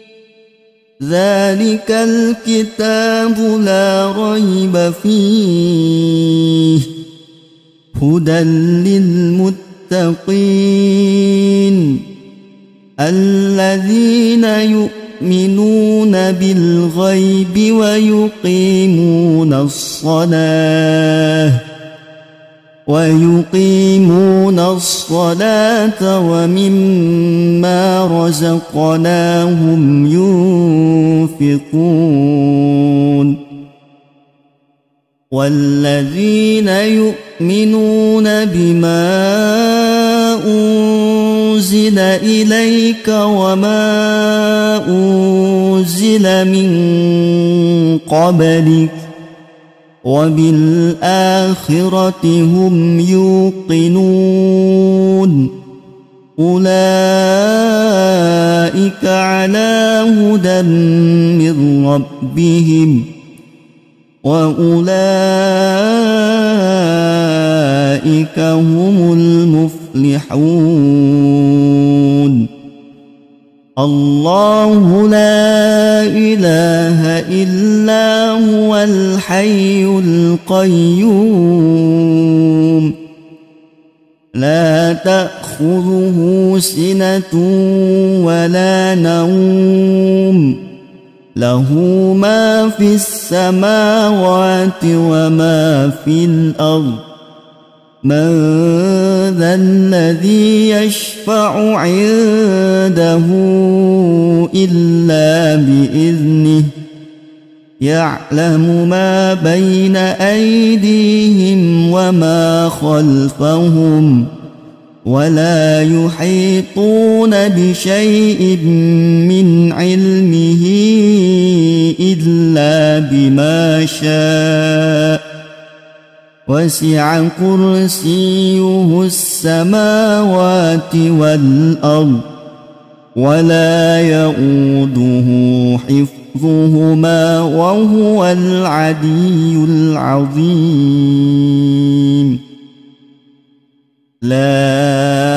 ذلك الكتاب لا ريب فيه هدى للمتقين الذين يؤمنون بالغيب ويقيمون الصلاة ويقيمون الصلاة ومما رزقناهم ينفقون والذين يؤمنون بما أنزل إليك وما أنزل من قبلك وبالآخرة هم يوقنون أولئك على هدى من ربهم وأولئك هم المفلحون. الله لا إله إلا هو الحي القيوم لا تأخذه سنة ولا نوم له ما في السماوات وما في الأرض من ذا الذي يشفع عنده إلا بإذنه يعلم ما بين أيديهم وما خلفهم ولا يحيطون بشيء من علمه إلا بما شاء وسع كرسيه السماوات والأرض ولا يؤوده حفظهما وهو العلي العظيم. لا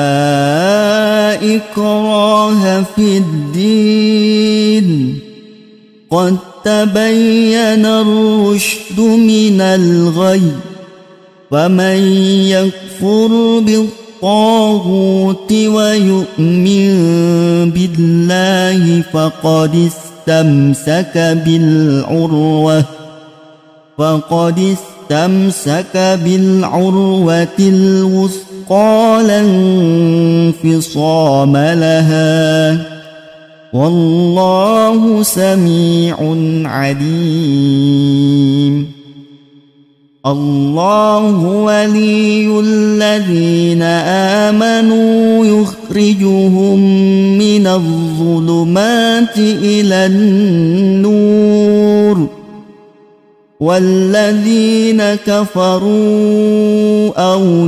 إكراه في الدين قد تبين الرشد من الغي فمن يكفر بالطاغوت ويؤمن بالله فقد استمسك بالعروة فقد استمسك بالعروة الوثقى مثقال انفصام لها والله سميع عليم. الله ولي الذين آمنوا يخرجهم من الظلمات إلى النور والذين كفروا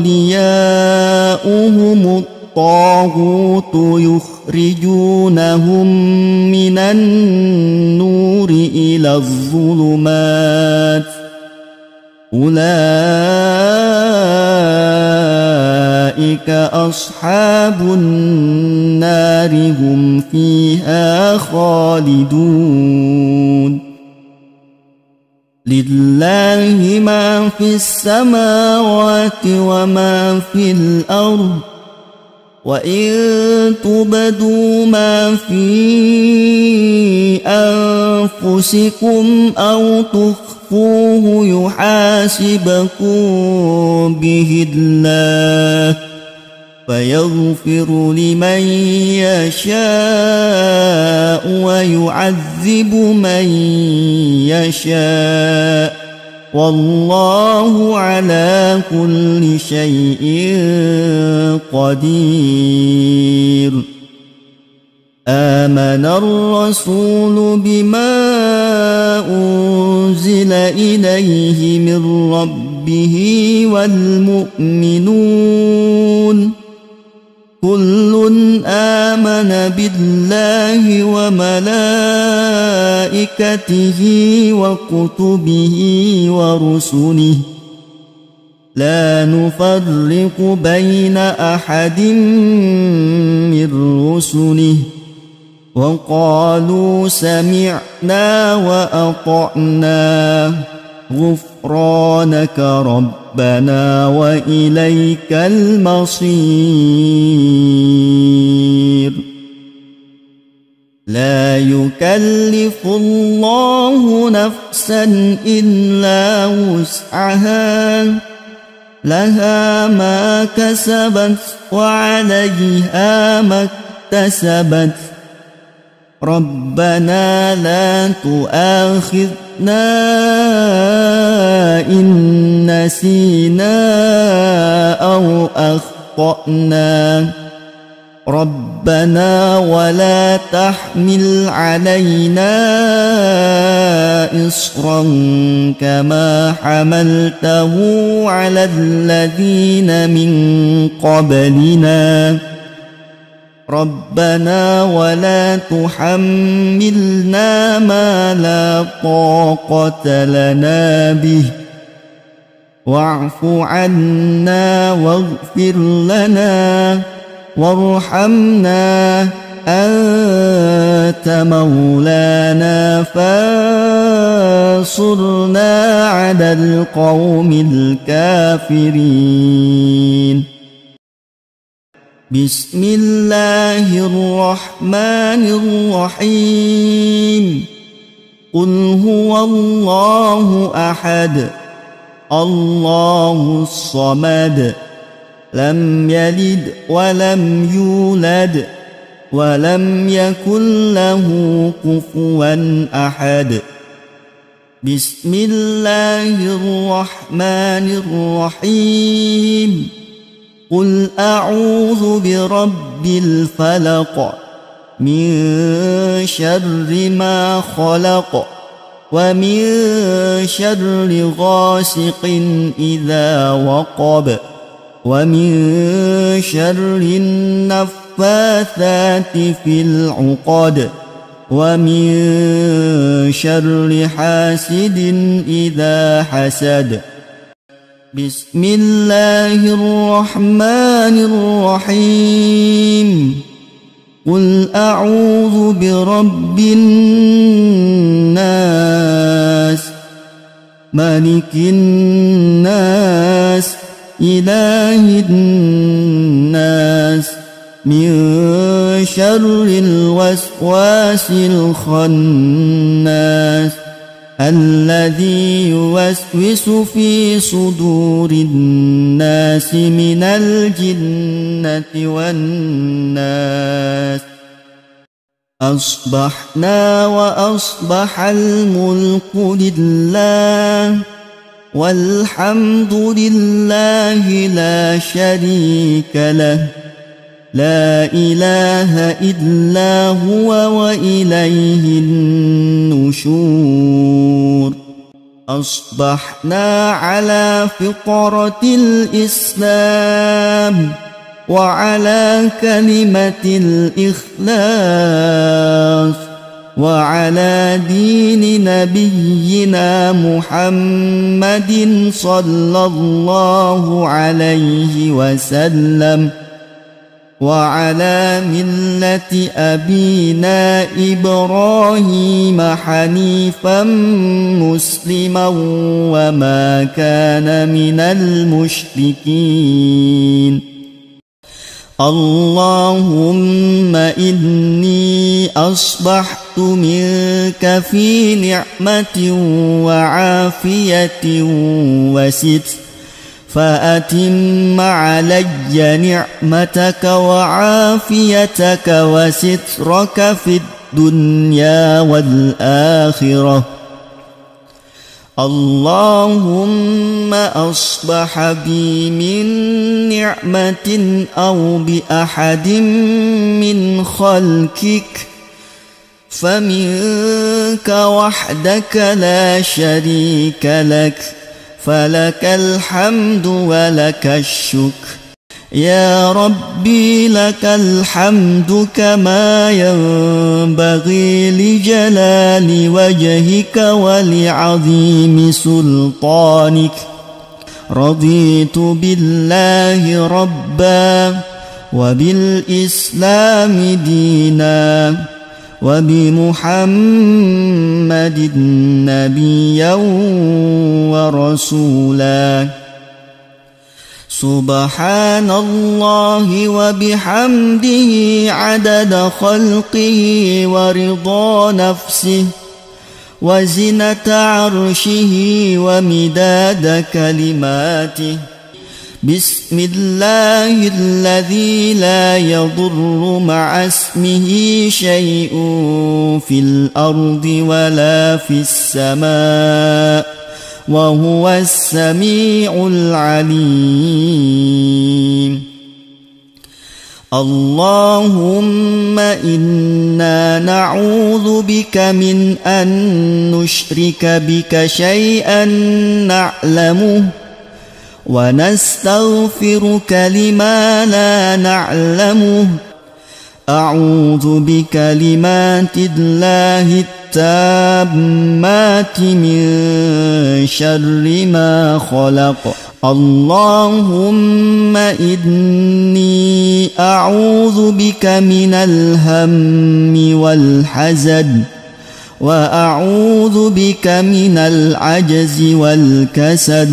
أولياؤهم الطاغوت يخرجونهم من النور إلى الظلمات أولئك أصحاب النار هم فيها خالدون. لله ما في السماوات وما في الأرض وإن تبدوا ما في أنفسكم أو تخفوه يحاسبكم به الله فيغفر لمن يشاء ويعذب من يشاء والله على كل شيء قدير. آمن الرسول بما أنزل إليه من ربه والمؤمنون كل آمن بالله وملائكته وكتبه ورسله لا نفرق بين أحد من رسله وقالوا سمعنا وأطعنا غفرانك ربنا وإليك المصير. لا يكلف الله نفسا إلا وسعها لها ما كسبت وعليها ما اكتسبت ربنا لا تؤاخذنا إن نسينا أو أخطأنا ربنا ولا تحمل علينا إصرا كما حملته على الذين من قبلنا ربنا ولا تحملنا ما لا طاقة لنا به واعف عنا واغفر لنا وارحمنا أنت مولانا فانصرنا على القوم الكافرين. بسم الله الرحمن الرحيم. قل هو الله أحد الله الصمد لم يلد ولم يولد ولم يكن له كفوا أحد. بسم الله الرحمن الرحيم. قل أعوذ برب الفلق من شر ما خلق ومن شر غاسق إذا وقب ومن شر النفاثات في العقد ومن شر حاسد إذا حسد. بسم الله الرحمن الرحيم. قل أعوذ برب الناس ملك الناس إله الناس من شر الوسواس الخناس الذي يوسوس في صدور الناس من الجنة والناس. أصبحنا وأصبح الملك لله والحمد لله لا شريك له لا إله إلا هو وإليه النشور. أصبحنا على فطرة الإسلام وعلى كلمة الإخلاص وعلى دين نبينا محمد صلى الله عليه وسلم وعلى ملة أبينا إبراهيم حنيفا مسلما وما كان من المشركين. اللهم إني أصبحت منك في نعمة وعافية وستر فأتم علي نعمتك وعافيتك وسترك في الدنيا والآخرة. اللهم أصبح بي من نعمة أو بأحد من خلقك فمنك وحدك لا شريك لك فلك الحمد ولك الشكر. يا ربي لك الحمد كما ينبغي لجلال وجهك ولعظيم سلطانك. رضيت بالله ربا وبالإسلام دينا وبمحمد نبيا ورسولا. سبحان الله وبحمده عدد خلقه ورضا نفسه وزنة عرشه ومداد كلماته. بسم الله الذي لا يضر مع اسمه شيء في الأرض ولا في السماء وهو السميع العليم. اللهم إنا نعوذ بك من أن نشرك بك شيئا نعلمه ونستغفرك لما لا نعلمه. أعوذ بكلمات الله التامات من شر ما خلق. اللهم إني أعوذ بك من الهم والحزن وأعوذ بك من العجز والكسل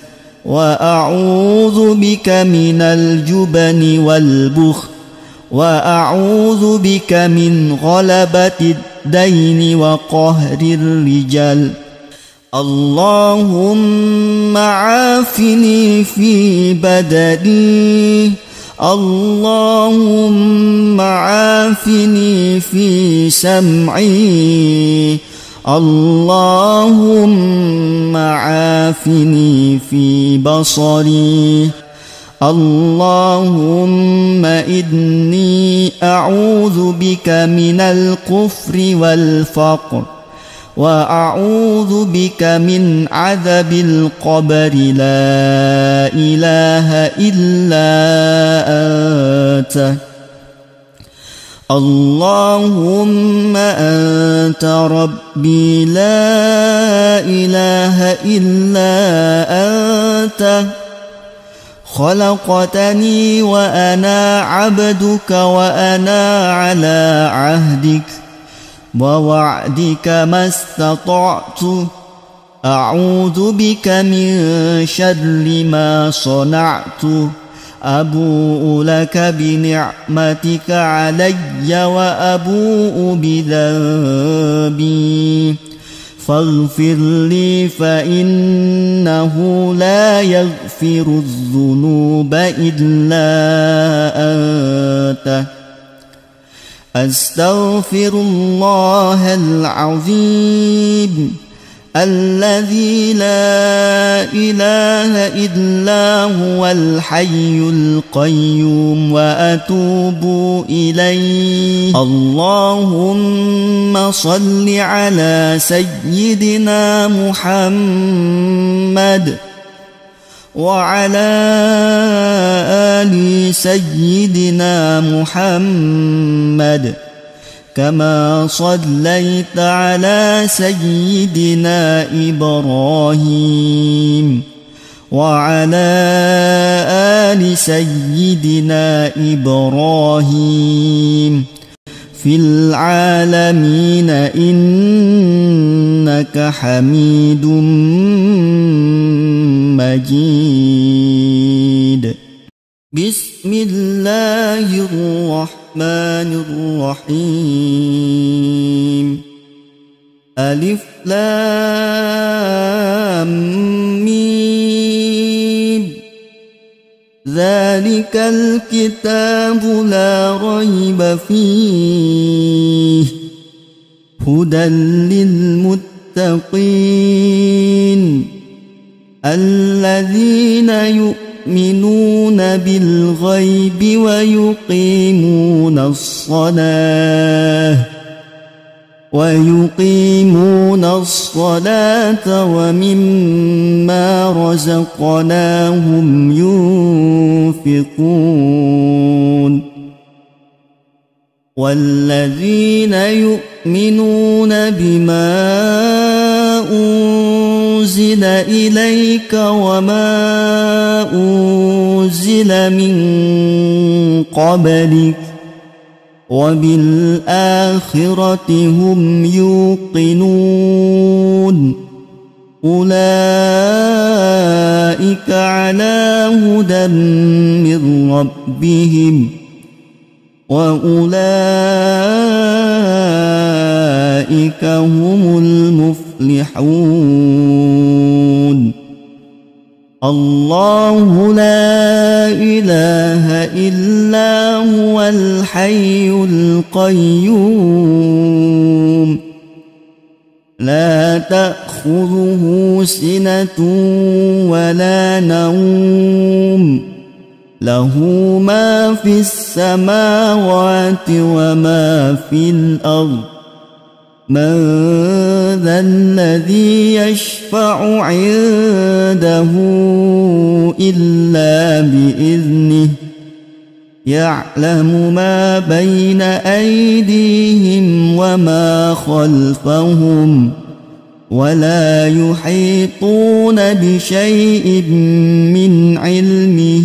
وأعوذ بك من الجبن والبخل وأعوذ بك من غلبة الدين وقهر الرجال. اللهم عافني في بدني. اللهم عافني في سمعي. اللهم عافني في بصري. اللهم إني أعوذ بك من الكفر والفقر وأعوذ بك من عذاب القبر. لا إله إلا أنت. اللهم أنت ربي لا إله إلا أنت. خلقتني وأنا عبدك وأنا على عهدك ووعدك ما استطعت. أعوذ بك من شر ما صنعت. أبوء لك بنعمتك علي وأبوء بذنبي فاغفر لي فإنه لا يغفر الذنوب إلا أنت أستغفر الله العظيم الذي لا إله إلا هو الحي القيوم وأتوب إليه. اللهم صل على سيدنا محمد وعلى آل سيدنا محمد كما صليت على سيدنا إبراهيم وعلى آل سيدنا إبراهيم في العالمين إنك حميد مجيد. بسم الله الرحمن الرحيم. ألف لام ميم. ذلك الكتاب لا ريب فيه هدى للمتقين الذين يؤمنون بالغيب ويقيمون الصلاة ويقيمون الصلاة ومما رزقناهم ينفقون والذين يؤمنون بما أنزل إليك وما أنزل من قبلك وبالآخرة هم يوقنون أولئك على هدى من ربهم وأولئك هم المفلحون. الله لا إله إلا هو الحي القيوم لا تأخذه سنة ولا نوم له ما في السماوات وما في الأرض من ذا الذي يشفع عنده إلا بإذنه يعلم ما بين أيديهم وما خلفهم ولا يحيطون بشيء من علمه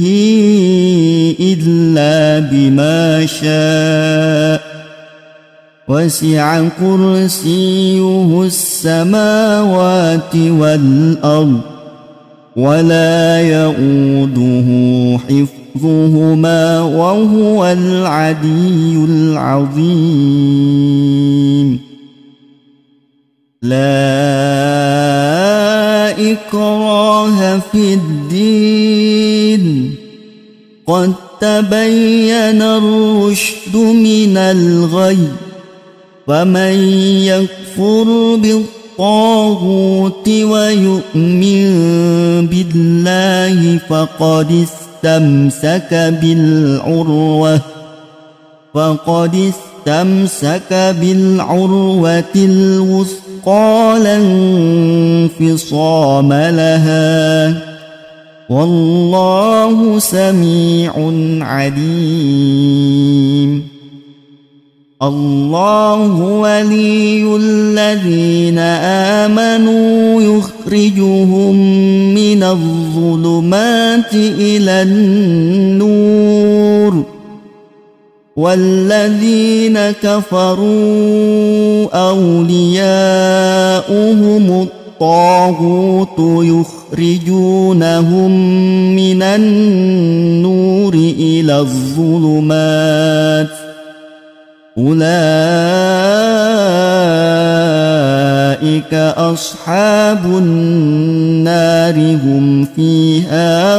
إلا بما شاء وسع كرسيه السماوات والأرض ولا يؤوده حفظهما وهو العلي العظيم. لا إكراه في الدين قد تبين الرشد من الغي فمن يكفر بالطاغوت ويؤمن بالله فقد استمسك بالعروة فقد استمسك بالعروة الوثقى لا انفصام لها والله سميع عليم. الله ولي الذين آمنوا يخرجهم من الظلمات إلى النور والذين كفروا أولياؤهم الطاغوت يخرجونهم من النور إلى الظلمات أولئك أولئك أصحاب النار هم فيها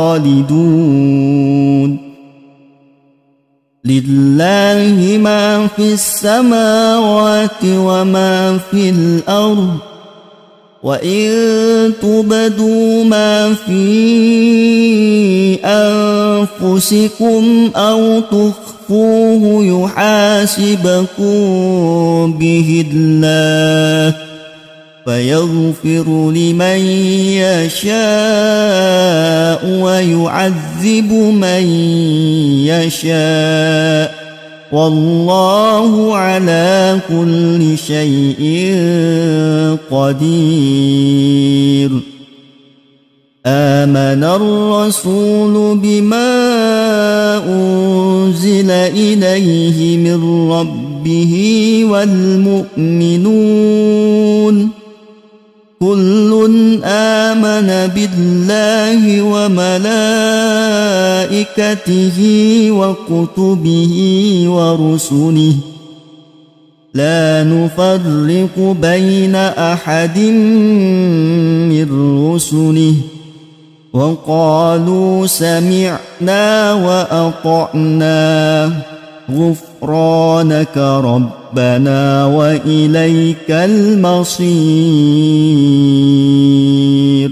خالدون لله ما في السماوات وما في الأرض وإن تبدوا ما في أنفسكم أو تخفوه يحاسبكم به الله فيغفر لمن يشاء ويعذب من يشاء والله على كل شيء قدير. آمن الرسول بما أنزل إليه من ربه والمؤمنون كل آمن بالله وملائكته وكتبه ورسله لا نفرق بين أحد من رسله وقالوا سمعنا وأطعنا غفرانك ربنا وإليك المصير.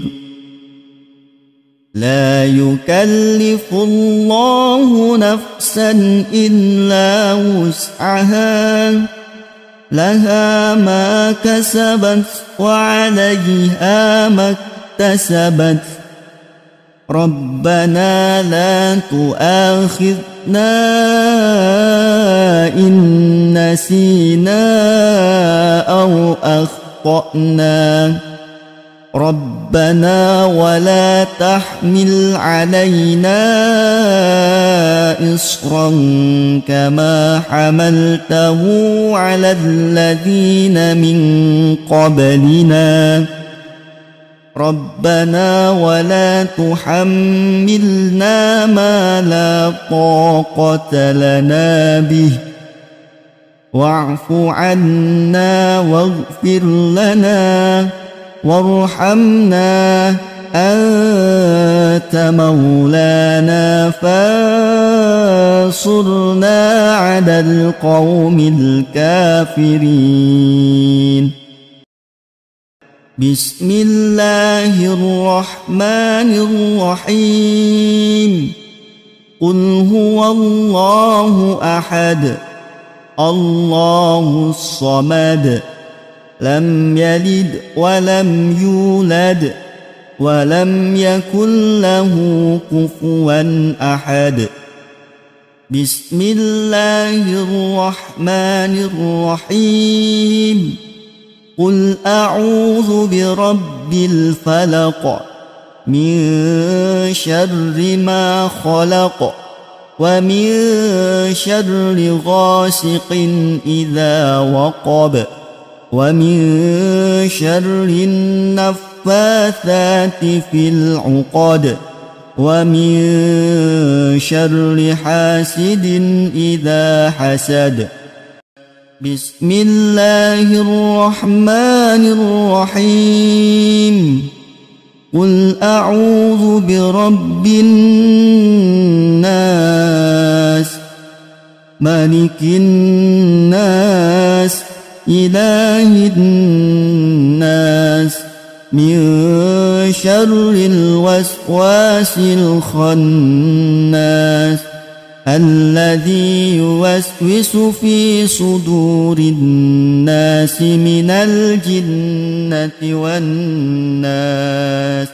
لا يكلف الله نفسا إلا وسعها لها ما كسبت وعليها ما اكتسبت ربنا لا تؤاخذنا إن نسينا أو أخطأنا ربنا ولا تحمل علينا إصرا كما حملته على الذين من قبلنا ربنا ولا تحملنا ما لا طاقة لنا به واعف عنا واغفر لنا وارحمنا أنت مولانا فانصرنا على القوم الكافرين. بسم الله الرحمن الرحيم. قل هو الله أحد الله الصمد لم يلد ولم يولد ولم يكن له كفوا أحد. بسم الله الرحمن الرحيم. قل أعوذ برب الفلق من شر ما خلق ومن شر غاسق إذا وقب ومن شر النفاثات في العقد ومن شر حاسد إذا حسد. بسم الله الرحمن الرحيم. قل أعوذ برب الناس ملك الناس إله الناس من شر الوسواس الخناس الذي يوسوس في صدور الناس من الجنة والناس.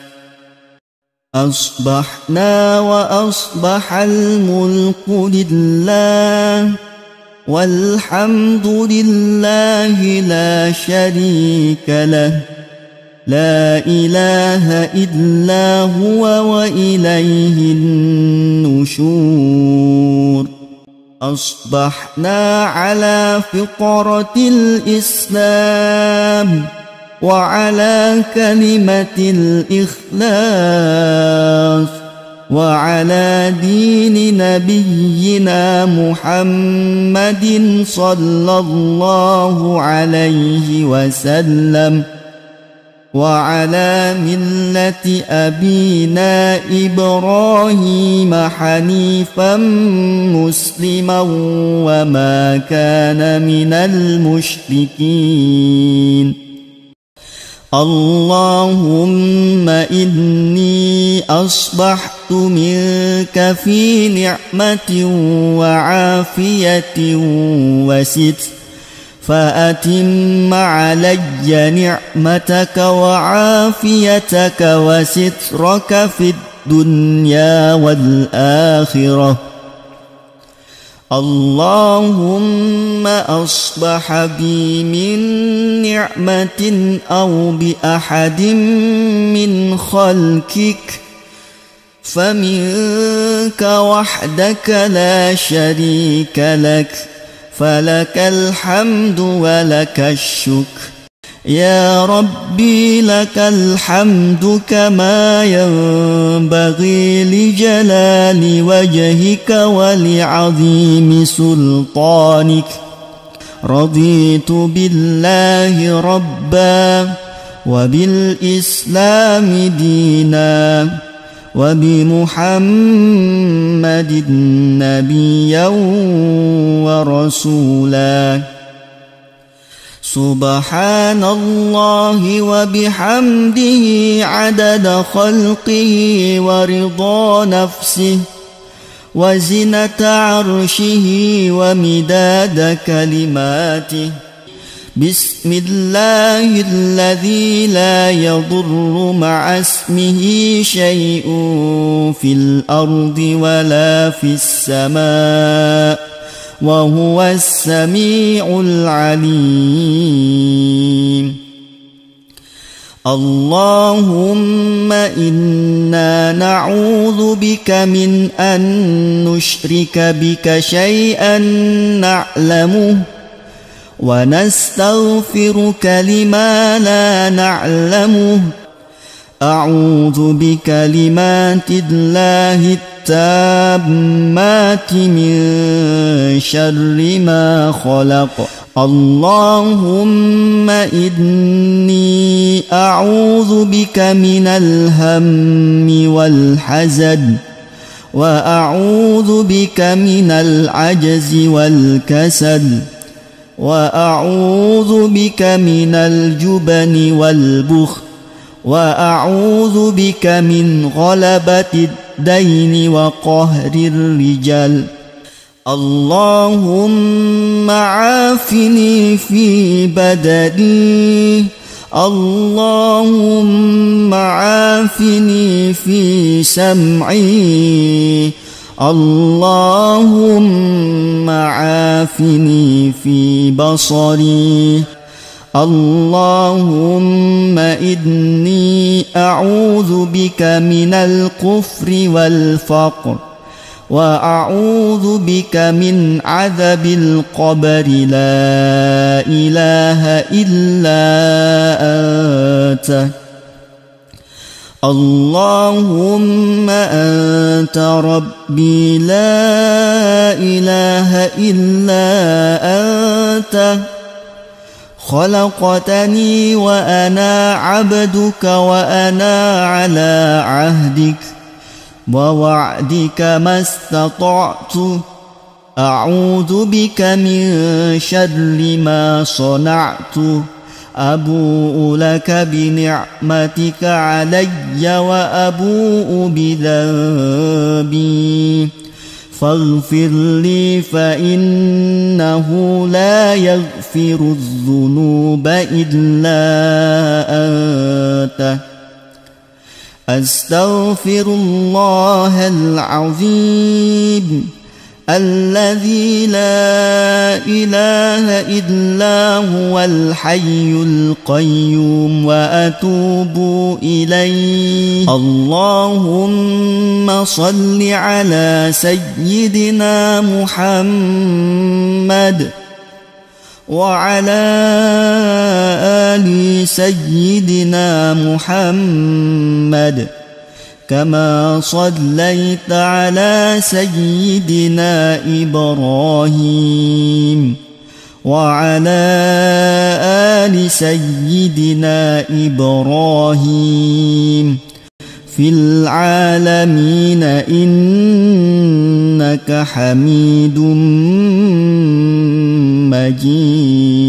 أصبحنا وأصبح الملك لله والحمد لله لا شريك له لا إله إلا هو وإليه النشور. أصبحنا على فطرة الإسلام وعلى كلمة الإخلاص وعلى دين نبينا محمد صلى الله عليه وسلم وعلى ملة أبينا إبراهيم حنيفا مسلما وما كان من المشركين. اللهم إني أصبحت منك في نعمة وعافية وستر، فأتم علي نعمتك وعافيتك وسترك في الدنيا والآخرة. اللهم أصبح بي من نعمة أو بأحد من خلقك فمنك وحدك لا شريك لك، فلك الحمد ولك الشكر. يا ربي لك الحمد كما ينبغي لجلال وجهك ولعظيم سلطانك. رضيت بالله ربا وبالإسلام دينا وبمحمد نبيا ورسولا. سبحان الله وبحمده عدد خلقه ورضا نفسه وزنة عرشه ومداد كلماته. بسم الله الذي لا يضر مع اسمه شيء في الأرض ولا في السماء وهو السميع العليم. اللهم إنا نعوذ بك من أن نشرك بك شيئا نعلمه ونستغفرك لما لا نعلمه. أعوذ بكلمات الله التامات من شر ما خلق. اللهم إني أعوذ بك من الهم والحزن، وأعوذ بك من العجز والكسل، وأعوذ بك من الجبن والبخل، وأعوذ بك من غلبة الدين وقهر الرجال. اللهم عافني في بدني، اللهم عافني في سمعي، اللهم عافني في بصري. اللهم إني أعوذ بك من الكفر والفقر، وأعوذ بك من عذاب القبر. لا إله إلا أنت. اللهم أنت ربي لا إله إلا أنت. خلقتني وأنا عبدك وأنا على عهدك ووعدك ما استطعت. أعوذ بك من شر ما صنعت. أبوء لك بنعمتك علي وأبوء بذنبي فاغفر لي فإنه لا يغفر الذنوب إلا أنت. أستغفر الله العظيم الذي لا إله إلا هو الحي القيوم وأتوب إليه. اللهم صل على سيدنا محمد وعلى آل سيدنا محمد كما صليت على سيدنا إبراهيم وعلى آل سيدنا إبراهيم في العالمين إنك حميد مجيد.